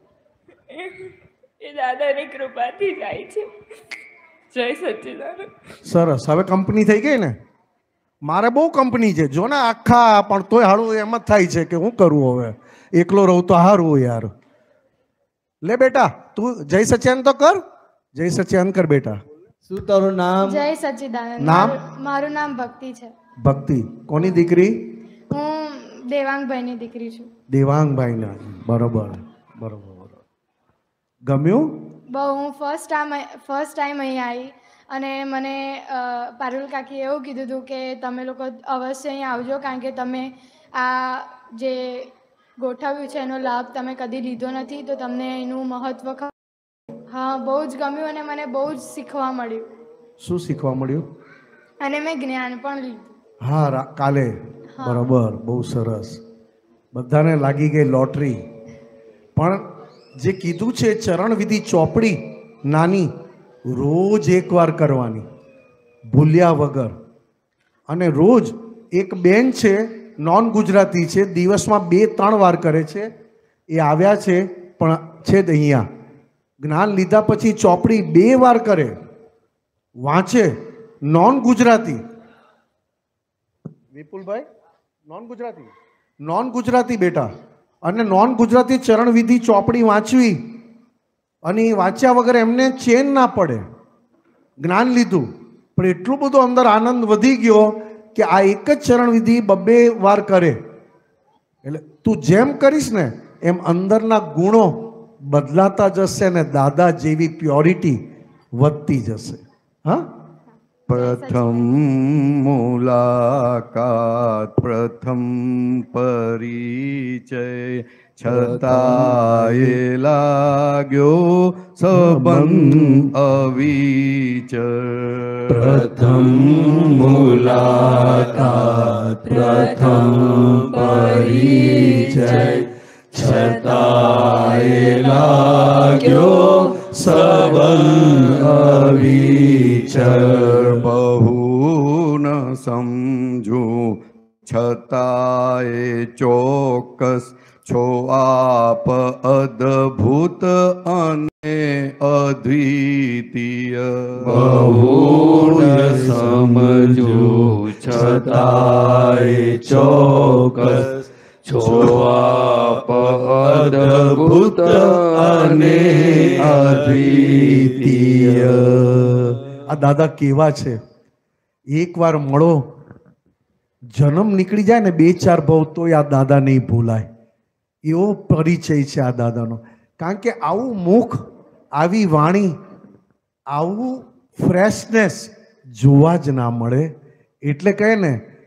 એ દાદાની કૃપાથી જાય છે. જય સચ્ચિદાનંદ. સરસ. હવે કંપની થઈ ગઈ ને? મારે બહુ કંપની છે જો ને આખા, પણ તોય હાળું એમ જ થાય છે કે હું કરું હવે, એકલો રહું તો હારું યાર. લે બેટા, તું જય સચ્ચિદાનંદ તો કર. જય સચ્ચિદાનંદ કર બેટા. શું તારું નામ? જય સચ્ચિદાનંદ. નામ? મારું નામ ભક્તિ છે. ભક્તિ. કોની દીકરી? હું દેવાંગભાઈની દીકરી છું. દેવાંગભાઈના. બરોબર બરોબર. ગમ્યું? બહુ. હું ફર્સ્ટ ટાઈમ ફર્સ્ટ ટાઈમ અહીં આવી અને મને પારુલ કાકીએ એવું કીધું હતું કે તમે લોકો અવશ્ય અહીં આવજો, કારણ કે તમે આ જે ગોઠવ્યું છે એનો લાભ તમે કદી લીધો નથી, તો તમને એનું મહત્વ ખબર. હા, બહુ જ ગમ્યું અને મને બહુ જ શીખવા મળ્યું. શું શીખવા મળ્યું? અને મેં જ્ઞાન પણ લીધું. હા, રા- કાલે. બરોબર, બહુ સરસ. બધાને લાગી ગઈ લોટરી. પણ જે કીધું છે ચરણ વિધિ ચોપડી નાની રોજ એકવાર કરવાની, ભૂલ્યા વગર. અને રોજ એક બેન છે, નોન ગુજરાતી છે, દિવસમાં બે ત્રણ વાર કરે છે. એ આવ્યા છે પણ છે જ અહીંયા. જ્ઞાન લીધા પછી ચોપડી બે વાર કરે, વાંચે. Non Gujarati. Vipulbhai, non Gujarati? Non Gujarati બેટા. અને નોન ગુજરાતી ચરણ વિધિ ચોપડી વાંચવી, અને એ વાંચ્યા વગર એમને ચેન ના પડે. જ્ઞાન લીધું, પણ એટલું બધું અંદર આનંદ વધી ગયો કે આ એક જ ચરણ વિધિ બબ્બે વાર કરે. એટલે તું જેમ કરીશ ને એમ અંદરના ગુણો બદલાતા જશે ને દાદા જેવી પ્યોરિટી વધતી જશે. હા, પ્રથમ મુલાકાત પ્રથમ પરિચય છતાંય લાગ્યો સંબંધ અવિચર. પ્રથમ મુલાકાત પ્રથમ પરિચય છતાંય લાગ્યો સંબંધ અવિચર. બહુ ન સમજું છતાંય ચોક્કસ છો આપ અદ્ભુત અને અદ્વિતીય. બહુ ન સમજું છતાંય ચોક્કસ છો આપ અદ્ભુત અને અદ્વિતીય. આ દાદા કેવા છે, એકવાર મળો, જન્મ નીકળી જાય ને બે ચાર ભાવ તોય આ દાદા નહીં ભૂલાય. એવો પરિચય છે આ દાદાનો. કારણ કે આવું મુખ, આવી વાણી, આવું ફ્રેશનેસ જોવા જ ના મળે. એટલે કહે ને,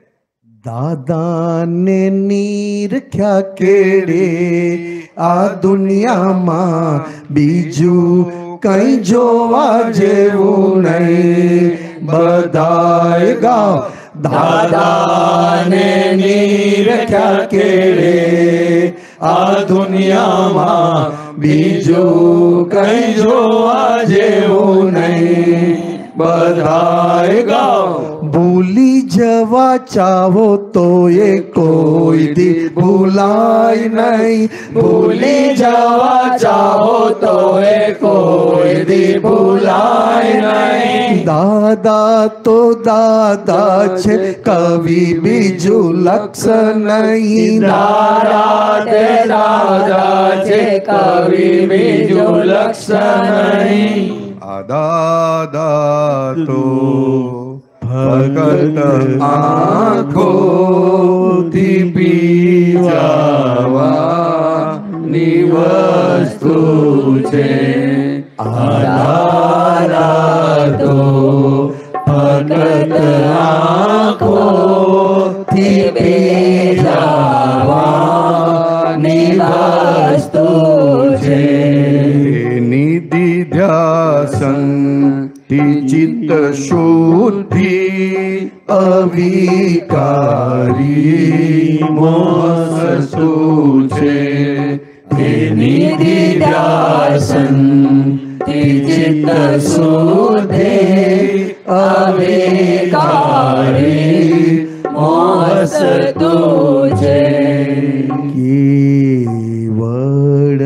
દાદાને નીરખ્યા કેડે આ દુનિયામાં બીજું કઈ જોવા જેવું નહીં. બધાય ગાઓ, દાદાને નીરખ્યા કેડે આ દુનિયામાં બીજું કઈ જોવા જેવું નહીં. બધાય ગાઓ, ભૂલી જવા ચાહો તો એ કોઈ દી ભૂલાય નહીં. ભૂલી જવા ચાહો તો એ કોઈ દી ભૂલાય નહીં. દાદા તો દાદા છે, કવિ બીજું લક્ષ નહીં. દાદા તે દાદા છે, કવિ બીજું લક્ષ નહીં. આ દાદા તો ફક્ત આંખોથી પી જવાની વસ્તુ છે. આ દાદા તો ફક્ત આંખોથી પી જવાની વસ્તુ છે. નિધિ ધ્યાસન ચિત્ત શુદ્ધિ અવિકારી મોહસ્તુ છે. નિધિ ધ્યાસન ચિત્ત શુદ્ધિ અવિકારી મોહસ્તુ છે. કેવળ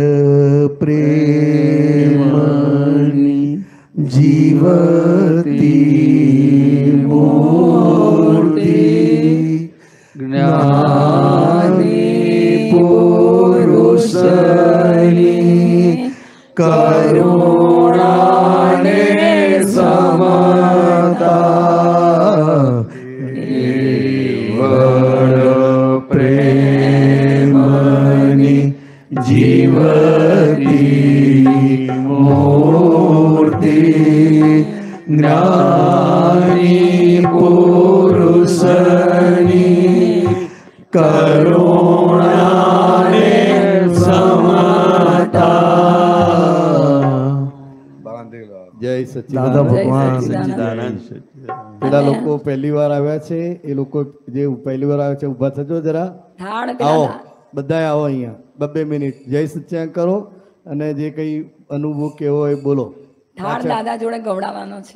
પ્રેમની જીવતી મૂર્તિ જ્ઞાની પુરુષની કરુણાને સમતા. કેવળ પ્રેમની જીવતી મૂર્તિ જ્ઞાની પુરુષની કરુણાને સમતા. જય દાદા સચ્ચિદાનંદ. ભગવાન પેલા લોકો પહેલી વાર આવ્યા છે, એ લોકો જે પહેલી વાર આવ્યા છે ઊભા થજો જરા. થાળ આવો, પેલા બધાય આવો અહીંયા. બબ્બે મિનિટ જય સચ્ચિદાનંદ કરો અને જે કઈ અનુભવ કેવો હોય બોલો. થાળ દાદા જોડે ગવડાવવાનો છે.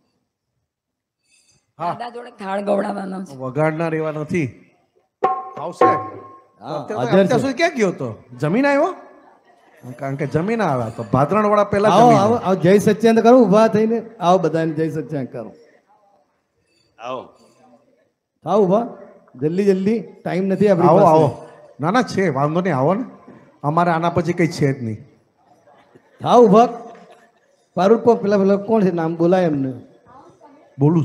દાદા જોડે થાળ ગવડાવવાનો છે. વગાડનાર એવા નથી. આવશે. હા, અત્યારે હાજર છે. અત્યાર સુધી ક્યાં ગયો તો? જમીન આવ્યો? કારણ કે જમીન આવ્યા તો ભાદરણ વાળા પહેલા આવો જમીન આવો આવો, જય સચ્ચિદાનંદ કરો ઊભા થઈને. આવો બધાને જય સચ્ચિદાનંદ કરો. આવો આવો ઊભા, જલ્દી જલ્દી, ટાઈમ નથી આપણી આવો આવો. પાસે. ના ના છે, વાંધો નહીં, આવો ને. અમારે આના પછી કઈ છે જ નહીં. થાવ ઊભા. પારુલ કો પેલા પેલા કોણ છે નામ બોલાય એમને. બોલું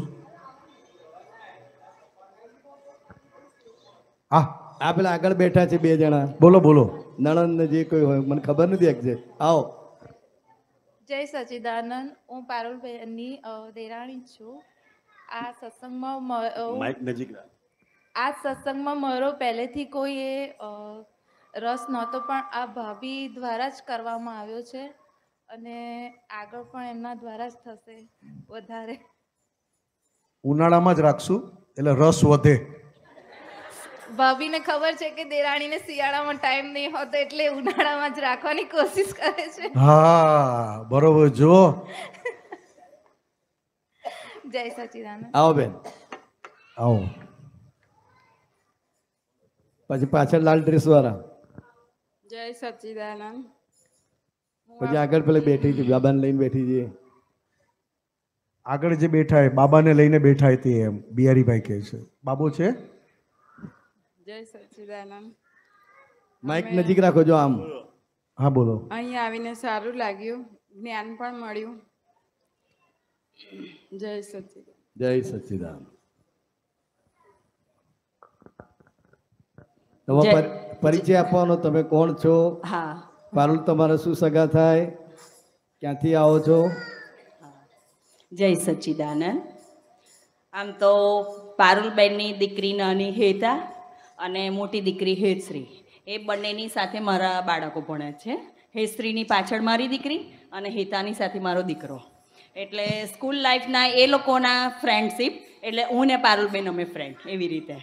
હા આ પેલા આગળ બેઠા છે બે જણા, બોલો બોલો. નણંદ જે કોઈ હોય મને ખબર નથી એક્ઝેક્ટ. આવો. જય સચિદાનંદ. હું પારુલબેનની અ, દેરાણી છું. આ સત્સંગમાં મ- અ, હું- માઇક નજીક રાખ. આ સત્સંગમાં મારો પહેલેથી કોઈ એ અ, રસ નહોતો, પણ આ ભાભી દ્વારા જ કરવામાં આવ્યો છે અને આગળ પણ એમના દ્વારા જ થશે વધારે. ઉનાળામાં જ રાખશું એટલે રસ વધે. ભાભીને ખબર છે કે દેરાણીને શિયાળામાં ટાઈમ નહીં હોતો એટલે ઉનાળામાં જ રાખવાની કોશિશ કરે છે. હા બરોબર. જો જય સચિદાનંદ. આવો બેન. આવો. પછી પાછળ લાલ ડ્રેસ વાળા, જય સચિદાનંદ. પછી આગળ પેલા બેઠી છે, બાબાને લઈને બેઠી છે. આગળ જે બેઠા એ બાબાને લઈને બેઠા એ તે એમ બિહારીભાઈ કહે છે. બાબો છે. જય સચિદાનંદ. માઇક નજીક રાખો. જો આમ. હા બોલો. અહીં આવીને સારું લાગ્યું, જ્ઞાન પણ મળ્યું. જય સચિદાનંદ. જય સચિદાન. તમારો પર- પરિચય આપવાનો, તમે કોણ છો? હા, પારુલ તમારા શું સગા થાય, ક્યાંથી આવો છો? જય સચ્ચિદાનંદ. આમ તો પારુલબેનની દીકરી નાની હેતા અને મોટી દીકરી હેતશ્રી, એ બંનેની સાથે મારા બાળકો ભણે છે. હેતશ્રીની પાછળ મારી દીકરી અને હેતાની સાથે મારો દીકરો. એટલે સ્કૂલ લાઈફના એ લોકોના ફ્રેન્ડશીપ, એટલે હું ને પારુલબેન અમે ફ્રેન્ડ એવી રીતે.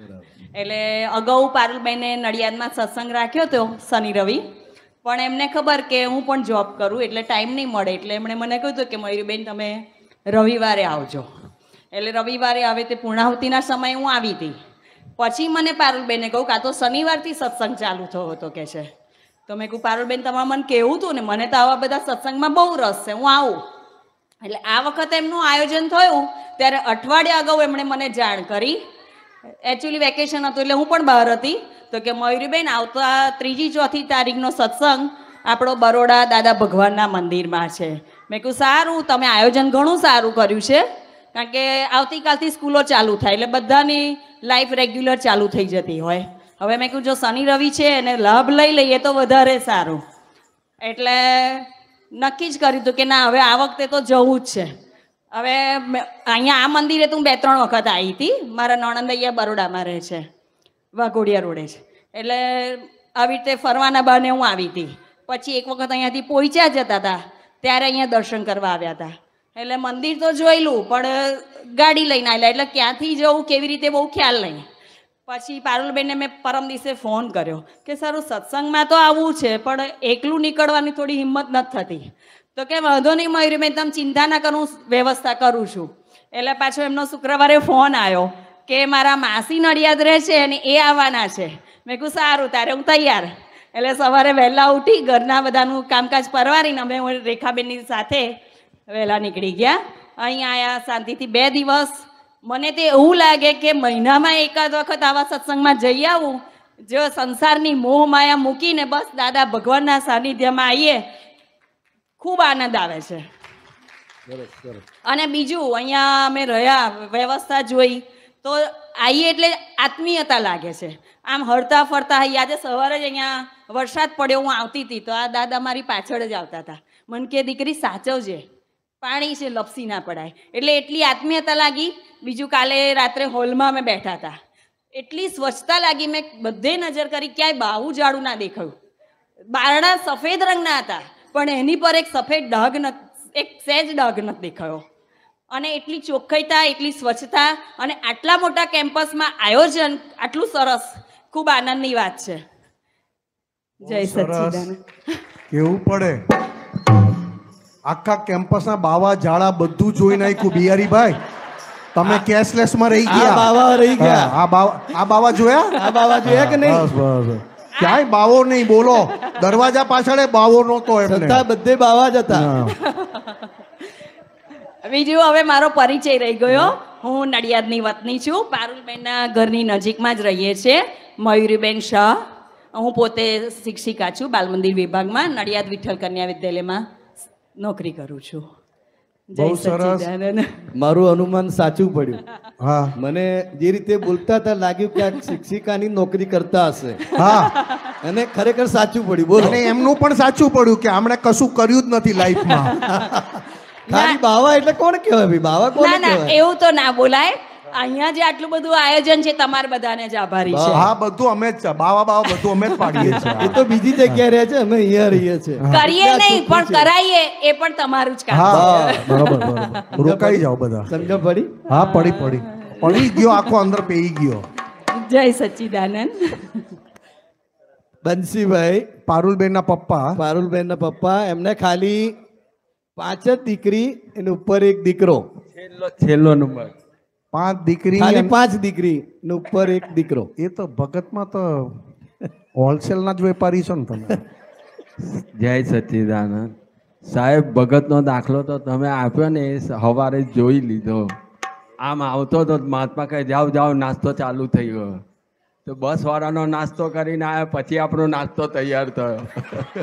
એટલે અગાઉ પારુલબેને નડિયાદમાં સત્સંગ રાખ્યો હતો શનિ રવિ, પણ એમને ખબર કે હું પણ જોબ કરું એટલે ટાઈમ નહીં મળે, એટલે એમણે મને કહ્યું હતું કે મયુરીબેન તમે રવિવારે આવજો. એટલે રવિવારે આવે તે પૂર્ણાહુતિના સમયે હું આવી હતી. પછી મને પારુલબેને કહ્યું કાં તો શનિવારથી સત્સંગ ચાલુ થયો હતો કે છે. તો મેં કહ્યું પારુલબેન તમારે મને કહેવું હતું ને, મને તો આવા બધા સત્સંગમાં બહુ રસ છે, હું આવું. એટલે આ વખતે એમનું આયોજન થયું ત્યારે અઠવાડિયા અગાઉ એમણે મને જાણ કરી. એકચ્યુઅલી વેકેશન હતું એટલે હું પણ બહાર હતી. તો કે મયુરીબેન આવતા ત્રીજી ચોથી તારીખનો સત્સંગ આપણો બરોડા દાદા ભગવાનના મંદિરમાં છે. મેં કહ્યું સારું, તમે આયોજન ઘણું સારું કર્યું છે, કારણ કે આવતીકાલથી સ્કૂલો ચાલુ થાય એટલે બધાની લાઈફ રેગ્યુલર ચાલુ થઈ જતી હોય. હવે મેં કહ્યું જો શનિ રવિ છે અને લાભ લઈ લઈએ તો વધારે સારું. એટલે નક્કી જ કર્યું હતું કે ના હવે આ વખતે તો જવું જ છે. હવે અહીંયા આ મંદિરે તો હું બે ત્રણ વખત આવી હતી. મારા નણંદ અહીંયા બરોડામાં રહે છે, વાઘોડિયા રોડે છે. એટલે આવી રીતે ફરવાના બહાને હું આવી હતી. પછી એક વખત અહીંયાથી પોઈચા જતા હતા ત્યારે અહીંયા દર્શન કરવા આવ્યા હતા. એટલે મંદિર તો જોયેલું પણ ગાડી લઈને આવેલા એટલે ક્યાંથી જવું કેવી રીતે બહુ ખ્યાલ નહીં. પછી પારુલબેનને મેં પરમ દિવસે ફોન કર્યો કે સારું સત્સંગમાં તો આવવું છે પણ એકલું નીકળવાની થોડી હિંમત નથી થતી. તો કે વાંધો નહીં મયુરીબેન તમે ચિંતા ના કરું, વ્યવસ્થા કરું છું. એટલે પાછો એમનો શુક્રવારે ફોન આવ્યો કે મારા માસી નડિયાદ રહે છે અને એ આવવાના છે. મેં કહ્યું સારું તારે હું તૈયાર. એટલે સવારે વહેલા ઉઠી ઘરના બધાનું કામકાજ પરવારીને અમે રેખાબેનની સાથે વહેલા નીકળી ગયા. અહીં આવ્યા શાંતિથી બે દિવસ. મને તે એવું લાગે કે મહિનામાં એકાદ વખત આવા સત્સંગમાં જઈ આવું, જો સંસારની મોહ માયા મૂકીને બસ દાદા ભગવાનના સાનિધ્યમાં આવીએ, ખૂબ આનંદ આવે છે. અને બીજું અહીંયા અમે રહ્યા, વ્યવસ્થા જોઈ તો આવીએ એટલે આત્મીયતા લાગે છે. આમ હરતા ફરતા અહીં આજે સવારે જ અહીંયા વરસાદ પડ્યો, હું આવતી હતી તો આ દાદા મારી પાછળ જ આવતા હતા. મને કે દીકરી સાચવજે, પાણી છે લપસી ના પડાય. એટલે એટલી આત્મીયતા લાગી. બીજું કાલે રાત્રે હોલમાં અમે બેઠા હતા, એટલી સ્વચ્છતા લાગી. મેં બધે નજર કરી, ક્યાંય બાવું જાડું ના દેખાયું. બારણા સફેદ રંગના હતા પણ એની પર એક સફેદ ડાઘ નથી, એક સહેજ ડાઘ નથી દેખાયો. અને એટલી ચોખ્ખાઈતા, એટલી સ્વચ્છતા અને આટલા મોટા કેમ્પસમાં આયોજન આટલું સરસ, ખૂબ આનંદની વાત છે. જય સચ્ચિદાનંદ. કેવું પડે, આખા કેમ્પસના બાવા ઝાડા બધું જોઈ નાખ્યું. બિહારીભાઈ તમે કેશલેસમાં રહી ગયા. આ બાવા રહી ગયા. હા, આ બાવા આ બાવા જોયા, આ બાવા જોયા કે નહીં? બસ બસ. ક્યાંય બાવો નહીં, બોલો. દરવાજા પાછળ બાવો નહોતો એમને, બધે બાવા જ હતા. બીજું હવે મારો પરિચય રહી ગયો. હું નડિયાદની વતની છું. પારુલબેનના ઘરની નજીકમાં જ રહીએ છીએ. મયુરીબેન શાહ. હું પોતે શિક્ષિકા છું બાલ મંદિર વિભાગમાં. નડિયાદ વિઠ્ઠલ કન્યા વિદ્યાલયમાં નોકરી કરું છું. બહુ સરસ. મારું અનુમાન સાચું પડ્યું. હા, મને જે રીતે બોલતા હતા લાગ્યું કે આ શિક્ષિકાની નોકરી કરતા હશે. હા, અને ખરેખર સાચું પડ્યું. બોલો. અને એમનું પણ સાચું પડ્યું કે આમણે કશું કર્યું જ નથી લાઈફમાં. ખાલી બાવા એટલે કોણ કહેવાય ભાઈ? બાવા કોણ ના ના કહેવાય? એવું તો ના બોલાય. અહીંયા જે આટલું બધું આયોજન છે તમારે બધાને જ આભારી છે. હા, બધું અમે જ બાવા બાવા બધું અમે જ પાડીએ એ છીએ. તો બીજી જગ્યાએ રહે છે, અમે અહીંયા રહીએ છીએ. કરીએ નહીં પણ કરાઈએ એ પણ તમારું જ કામ હા, છે. બરોબર બરોબર. રોકાઈ જાઓ બધા. સમજ પડી? હા, પડી પડી પડી ગયો, આખો અંદર પેઈ ગયો. જય સચ્ચિદાનંદ. બંસીભાઈ પારુલબેનના પપ્પા, પારુલબેનના પપ્પા, એમને ખાલી પાંચ જ દીકરી એની ઉપર એક દીકરો. છેલ્લો છેલ્લો નંબર. પાંચ દીકરી ખાલી અને- પાંચ દીકરી ને ઉપર એક દીકરો. એ તો ભગતમાં તો હોલસેલના જ વેપારી છો ને તમે. જય સચ્ચિદાનંદ. સાહેબ, ભગતનો દાખલો તો તમે આપ્યો ને એ સવારે જોઈ લીધો. આમ આવતો તો મહાત્મા કહે જાઓ જાઓ નાસ્તો ચાલુ થઈ ગયો. તો બસ વાળાનો નાસ્તો કરીને આવ્યા પછી આપણો નાસ્તો તૈયાર થયો.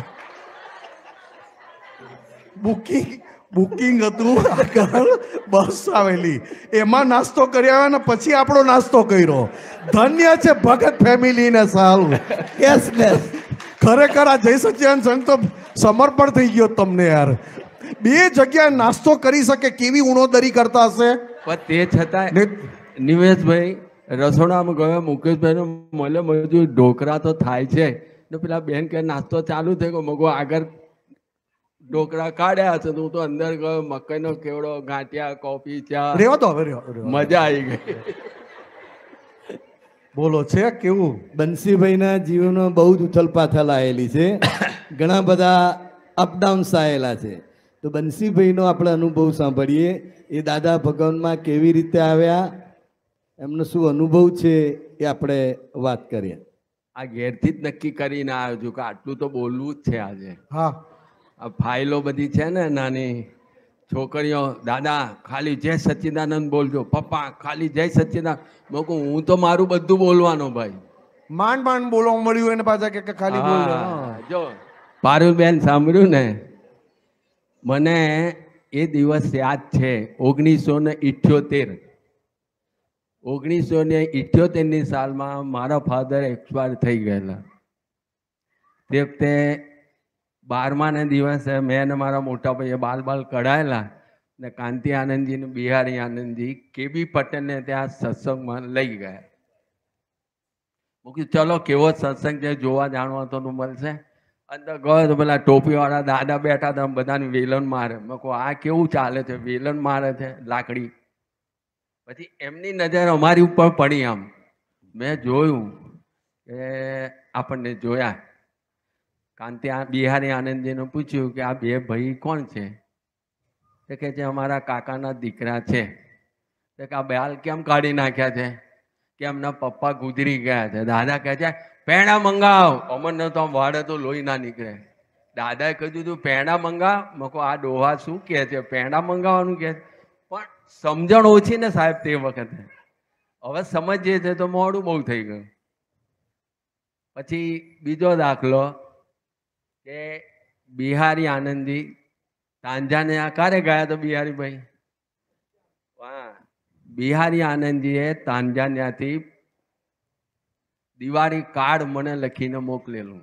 બુકિંગ બુકિંગ હતું આગળ, બસ આવેલી, એમાં નાસ્તો કર્યા ને પછી આપણો નાસ્તો કર્યો. ધન્ય છે ભગત ફેમિલીને. સારું. Yes yes. ખરેખર આ જય સચ્ચિદાનંદ સંઘ તો સમર્પણ થઈ ગયો તમને યાર. બે જગ્યાએ નાસ્તો કરી શકે કેવી ઉણોદરી કરતા હશે. પણ તે છતાં નિમેશભાઈ રસોડામાં ગયો, મુકેશભાઈ મળે, બધું ઢોકળા તો થાય છે ને પેલા બેન કે નાસ્તો ચાલુ થઈ ગયો. મગો આગળ ઢોકળા કાઢ્યા હશે તો હું તો અંદર ગયો, મકાઈનો કેવડો, ગાંઠિયા, કોફી, ચા. રેવા તો હવે રેવા, રેવા. મજા આવી ગઈ. બોલો છે કેવું? બંસીભાઈના જીવનમાં બહુ જ ઉથલ પાથલ આવેલી છે, ઘણા બધા અપડાઉન્સ આવેલા છે. તો બંસીભાઈનો આપણે અનુભવ સાંભળીએ. એ દાદા ભગવાનમાં કેવી રીતે આવ્યા, એમનો શું અનુભવ છે એ આપણે વાત કરીએ. આ ઘેરથી જ નક્કી કરીને આવ્યો છું કે આટલું તો બોલવું જ છે આજે. હા, આ ફાઇલો બધી છે ને નાની છોકરીઓ, દાદા ખાલી જય સચ્ચિદાનંદ બોલજો, પપ્પા ખાલી જય સચ્ચિદાનંદ. મેં કહું હું તો મારું બધું બોલવાનું ભાઈ. માંડ માંડ બોલવા મળ્યું એને પાછા કે ખાલી બોલ. હા, જો પારુલબેન સાંભળ્યું ને, મને એ દિવસ યાદ છે. ઓગણીસો ને ઇઠ્યોતેર ઓગણીસો ને ઇઠ્યોતેર ની સાલમાં મારા ફાધર એક્સપાયર થઈ ગયેલા. તે વખતે બારમાના દિવસે મેં અને મારા મોટા ભાઈએ બાલ બાલ કઢાયેલા ને કાંતિ આનંદજી ને બિહારી આનંદજી કેબી પટેલને ત્યાં સત્સંગમાં લઈ ગયા. મૂકી ચલો કેવો સત્સંગ છે જોવા જાણવા તો મળશે. અંદર ગયો તો પેલા ટોપીવાળા દાદા બેઠા હતા, બધાને વેલણ મારે. મેં કહું આ કેવું ચાલે છે? વેલણ મારે છે લાકડી. પછી એમની નજર અમારી ઉપર પડી. આમ મેં જોયું કે આપણને જોયા. કાંતિ બિહારી આનંદજીને પૂછ્યું કે આ બે ભાઈ કોણ છે? તો કે છે અમારા કાકાના દીકરા છે. તો કે આ બાલ કેમ કાઢી નાખ્યા છે? કે એમના પપ્પા ગુજરી ગયા છે. દાદા કહે છે પેંડા મંગાવ. અમરને તો આમ વાળે તો લોહી ના નીકળે. દાદાએ કહ્યું તું પેંડા મંગાવ. મેં કહું આ ડોહા શું કહે છે? પેંડા મંગાવવાનું કહે. પણ સમજણ ઓછી ને સાહેબ તે વખતે. હવે સમજીએ છે તો મોડું બહુ થઈ ગયું. પછી બીજો દાખલો કે બિહારી આનંદજી તાંજાનિયા ક્યારે ગયા તો બિહારીભાઈ? વાહ. બિહારી આનંદજીએ તાંજાનિયાથી દિવાળી કાર્ડ મને લખીને મોકલેલું.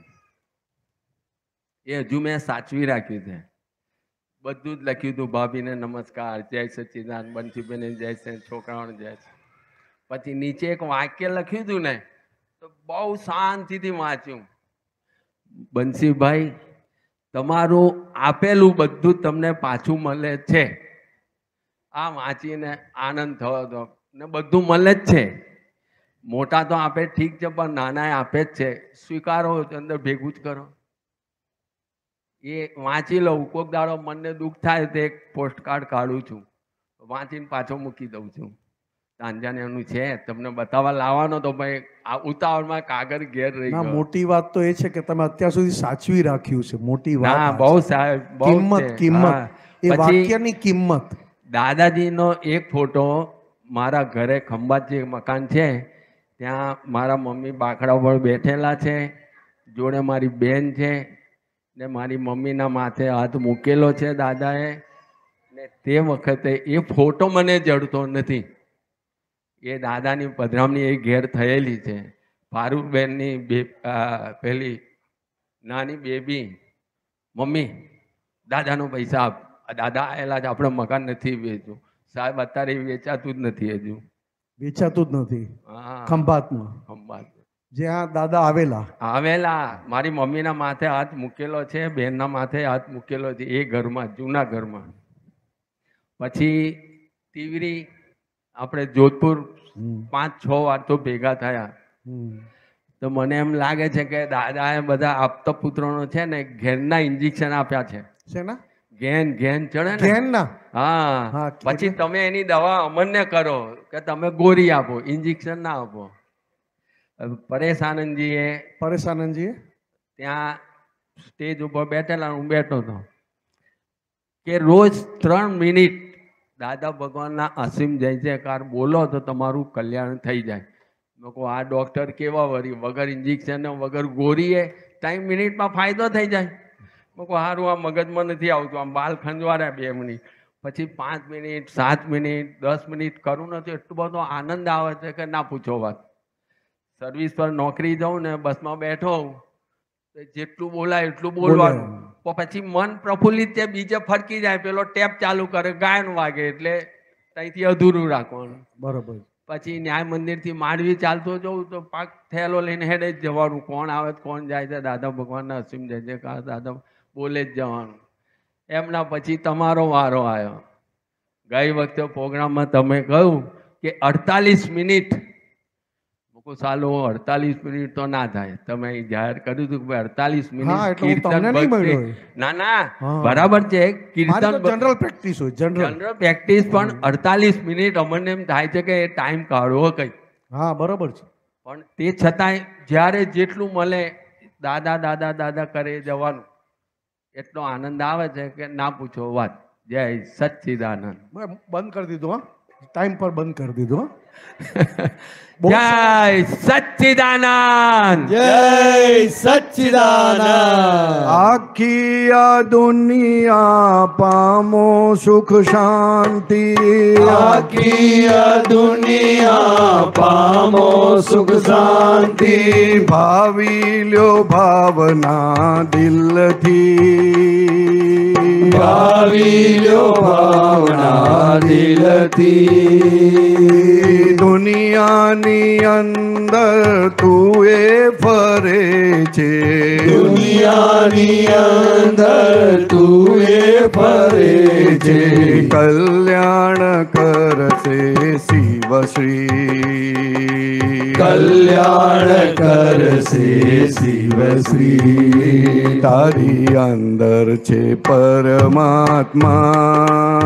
એ હજુ મેં સાચવી રાખ્યું છે. બધું જ લખ્યું હતું. ભાભીને નમસ્કાર, જય સચ્ચિદાનંદ, બંસીબેન જય છે, છોકરાઓને જય છે. પછી નીચે એક વાક્ય લખ્યું હતું ને તો બહુ શાંતિથી વાંચ્યું. બંસીભાઈ તમારું આપેલું બધું તમને પાછું મળે છે. આ વાંચીને આનંદ થયો હતો. ને બધું મળે જ છે. મોટા તો આપે ઠીક છે પણ નાના આપે જ છે. સ્વીકારો, અંદર ભેગું જ કરો. એ વાંચી લઉં. કોઈક દાડો મનને દુઃખ થાય તો એક પોસ્ટકાર્ડ કાઢું છું, વાંચીને પાછો મૂકી દઉં છું. તાંજાનિયાનું છે, તમને બતાવવા લાવવાનો તો ભાઈ આ ઉતાવળમાં કાગળ ઘેર રહી ના, ગયો. મોટી વાત તો એ છે કે તમે અત્યાર સુધી સાચવી રાખ્યું છે. મોટી વાત. ના, બહુ સાહેબ, બહુ કિંમત છે. કિંમત હા. એ પછી વાક્યની કિંમત. દાદાજીનો એક ફોટો મારા ઘરે ખંભાતજી મકાન છે ત્યાં મારા મમ્મી બાકડા ઉપર બેઠેલા છે, જોડે મારી બેન છે ને મારી મમ્મીના માથે હાથ મૂકેલો છે દાદાએ, ને અને તે વખતે એ ફોટો મને જડતો નથી. એ દાદાની પધરામણી એ ઘેર થયેલી છે. ફારૂકબેનની બે પેલી નાની બેબી, મમ્મી દાદાનો પૈસા આપ, દાદા આવેલા જ, આપણે મકાન નથી વેચવું. સાહેબ અત્યારે વેચાતું જ નથી, હજુ વેચાતું જ નથી. હા, ખંભાતમાં ખંભાત જ્યાં દાદા આવેલા આવેલા મારી મમ્મીના માથે હાથ મૂકેલો છે, બેનના માથે હાથ મૂકેલો છે, એ ઘરમાં, જૂના ઘરમાં. પછી તીવરી આપણે જોધપુર પાંચ છ વાર તો ભેગા થયા. તો મને એમ લાગે છે કે દાદાએ બધા આપતા પુત્રોનો છે ને ઘેરના ઇન્જેક્શન આપ્યા છે. શેના? ઘેન ઘેન ચડે ને ઘેનના? હા. પછી તમે એની દવા અમન્ય કરો કે તમે ગોળી આપો, ઇન્જેક્શન ના આપો. પરેશ આનંદજીએ પરેશ આનંદજીએ ત્યાં સ્ટેજ ઉપર બેઠેલા, હું બેઠો હતો, કે રોજ ત્રણ મિનિટ દાદા ભગવાનના અસીમ જય જયકાર બોલો તો તમારું કલ્યાણ થઈ જાય. મેં કહું આ ડૉક્ટર કેવા વળી, વગર ઇન્જેક્શન વગર ગોળીએ ત્રણ મિનિટમાં ફાયદો થઈ જાય. મેં કહું સારું, આ મગજમાં નથી આવતું, આમ બાલ ખંજવાર્યા બે મિનિટ. પછી પાંચ મિનિટ, સાત મિનિટ, દસ મિનિટ કરું નથી, એટલો બધો આનંદ આવે છે કે ના પૂછો વાત. સર્વિસ પર નોકરી જાઉં ને બસમાં બેઠો, જેટલું બોલાય એટલું બોલવાનું. પછી મન પ્રફુલ્લિત છે, બીજે ફરકી જાય, પેલો ટેપ ચાલુ કરે, ગાયન વાગે, એટલે ત્યાંથી અધૂરું રાખવાનું. બરોબર. પછી ન્યાય મંદિરથી માંડવી ચાલતો જવું તો પાક થયેલો લઈને હેડે જ જવાનું. કોણ આવે કોણ જાય છે, દાદા ભગવાનના અસીમ જય જયકાર, દાદા બોલે જ જવાનું. એમના પછી તમારો વારો આવ્યો. ગઈ વખતે પ્રોગ્રામમાં તમે કહ્યું કે અડતાલીસ મિનિટ, સાલો અડતાલીસ મિનિટ તો ના થાય. તમે જાહેર કર્યું હતું કે અડતાલીસ મિનિટ કીર્તન. ના ના બરાબર છે, કીર્તન જનરલ પ્રેક્ટિસ હોય, જનરલ પ્રેક્ટિસ, પણ અડતાલીસ મિનિટ અમને એમ થાય છે કે એ ટાઈમ કાઢવો કઈ. હા બરાબર છે. પણ તે છતાંય જ્યારે જેટલું મળે દાદા દાદા દાદા કરે જવાનું, એટલો આનંદ આવે છે કે ના પૂછો વાત. જય સચ્ચિદાનંદ. બંધ કરી દીધું, હા ટાઈમ પર બંધ કરી દીધું. જય સચ્ચિદાનંદ. જય સચ્ચિદાનંદ. આખી આ દુનિયા પામો સુખ શાંતિ, આખી આ દુનિયા પામો સુખ શાંતિ, ભાવી લ્યો ભાવના દિલથી, ભાવી લ્યો ભાવના દિલથી. દુનિયાની અંદર તું એ ફરે છે, દુનિયાની અંદર તું એ ફરે છે, કલ્યાણ કરશે શિવ શ્રી, કલ્યાણ કરશે શિવ શ્રી. તારી અંદર છે પરમાત્મા,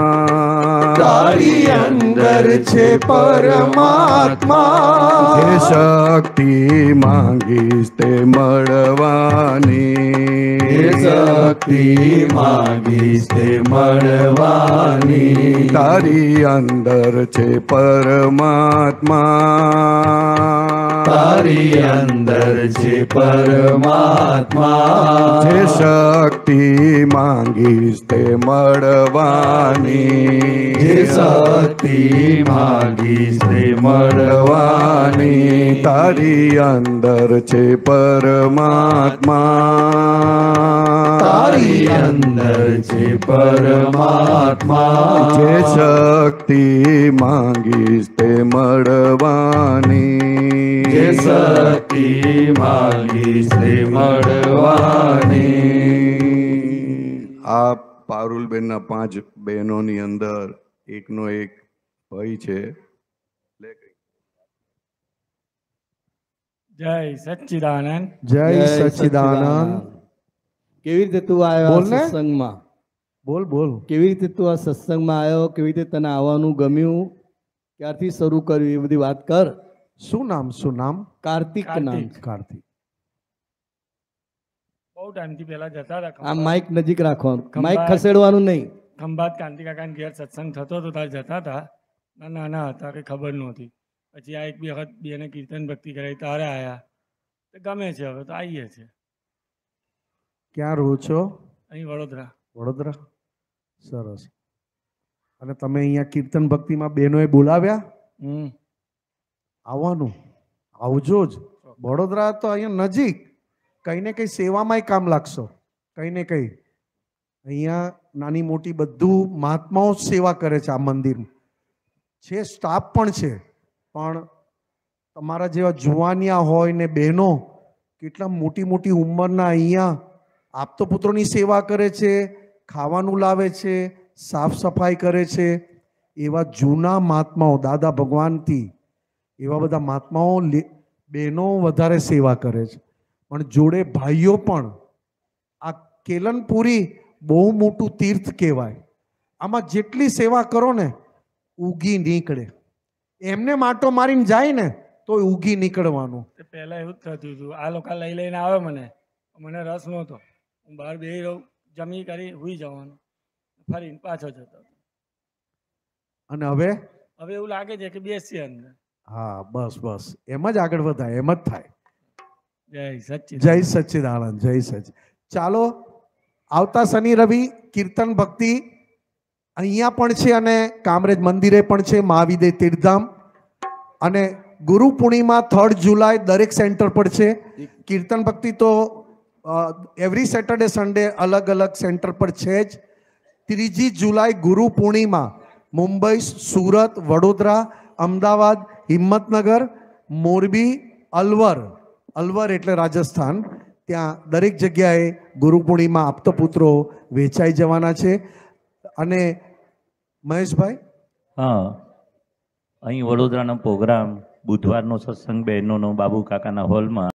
તારી અંદર છે પરમાત્મા, જે શક્તિ માંગીશ તે મળવાની, જે શક્તિ માંગીશ તે મળવાની. તારી અંદર છે પરમાત્મા, તારી અંદર છે પરમાત્મા, જે શક્તિ માંગીશ તે મળવાની, જે શક્તિ માંગીશ તે મળવાની. તારી અંદર છે પરમાત્મા, તારી અંદર છે પરમાત્મા, જે શક્તિ માંગીશ તે મળવાની, જે શક્તિ માંગીશ તે મળવાની. આ પારુલબેનના પાંચ બહેનોની અંદર એકનો એક ભાઈ છે. જય સચ્ચિદાનંદ. જય સચ્ચિદાનંદ. કેવી રીતે તું આવ્યો આ સત્સંગમાં? બોલ બોલ. કેવી રીતે તું આ સત્સંગમાં આવ્યો? કેવી રીતે તને આવવાનું ગમ્યું? ક્યારથી શરૂ કર્યું એ બધી વાત કર. શું નામ? શું નામ? કાર્તિક નામ. કાર્તિક. બહુ ટાઈમથી પહેલા જતા હતા. આ માઇક નજીક રાખવાનું, માઇક ખસેડવાનું નહીં. ખંભાત કાંતિ કાકાને ઘેર સત્સંગ થતો હતો ત્યારે જતા હતા. નાના હતા કે ખબર નહોતી. પછી આ એક બે વખત બેને કીર્તન ભક્તિ કરાવી તારે આવ્યા તો ગમે છે. હવે તો આવીએ છીએ. ક્યાં રહો છો? અહીં વડોદરા. વડોદરા. સરસ. અને તમે અહીંયા કીર્તન ભક્તિમાં બહેનોએ બોલાવ્યા હમ આવવાનું, આવજો જ. વડોદરા તો અહીંયા નજીક, કંઈ ને કંઈ સેવામાંય કામ લાગશો, કંઈ ને કંઈ. અહીંયા નાની મોટી બધું મહાત્માઓ જ સેવા કરે છે. આ મંદિર છે, સ્ટાફ પણ છે, પણ તમારા જેવા જુવાનિયા હોય ને બહેનો કેટલા મોટી મોટી ઉંમરના અહીંયા આપતો પુત્રોની સેવા કરે છે, ખાવાનું લાવે છે, સાફ સફાઈ કરે છે. એવા જૂના મહાત્માઓ દાદા ભગવાનથી એવા બધા મહાત્માઓ બહેનો વધારે સેવા કરે છે. પણ જોડે ભાઈઓ પણ. આ કેલનપુરી બહુ મોટું તીર્થ કહેવાય. આમાં જેટલી સેવા કરો ને ઉગી નીકળે. એમને માટો મારીને જાય ને તો ઉગી નીકળવાનું. પહેલા એવું જ થતું હતું. આ લોકો લઈ લઈને આવે મને, મને રસ નહોતો. હું બહાર બેસી રહું, જમી કરી હુઈ જવાનું, ફરીને પાછો જતો. અને હવે હવે એવું લાગે છે કે બેસીએ અંદર. હા બસ બસ એમ જ આગળ વધાય, એમ જ થાય. જય સચ્ચિદાનંદ. જય સચ્ચિદાનંદ. જય સચ્ચિ. ચાલો, આવતા શનિ રવિ કીર્તન ભક્તિ અહીંયા પણ છે અને કામરેજ મંદિરે પણ છે, મહાવિદય તીર્થધામ. અને ગુરુ પૂર્ણિમા થર્ડ જુલાઈ દરેક સેન્ટર પર છે. કીર્તન ભક્તિ તો એવરી સેટરડે સન્ડે અલગ અલગ સેન્ટર પર છે જ. ત્રીજી જુલાઈ ગુરુ પૂર્ણિમા મુંબઈ, સુરત, વડોદરા, અમદાવાદ, હિંમતનગર, મોરબી, અલવર, અલવર એટલે રાજસ્થાન, ત્યાં દરેક જગ્યાએ ગુરુ પૂર્ણિમા આપતો પુત્રો વેચાઈ જવાના છે. અને મહેશભાઈ, હા, અહીં વડોદરાનો પ્રોગ્રામ બુધવારનો સત્સંગ બહેનોનો બાબુ કાકાના હોલમાં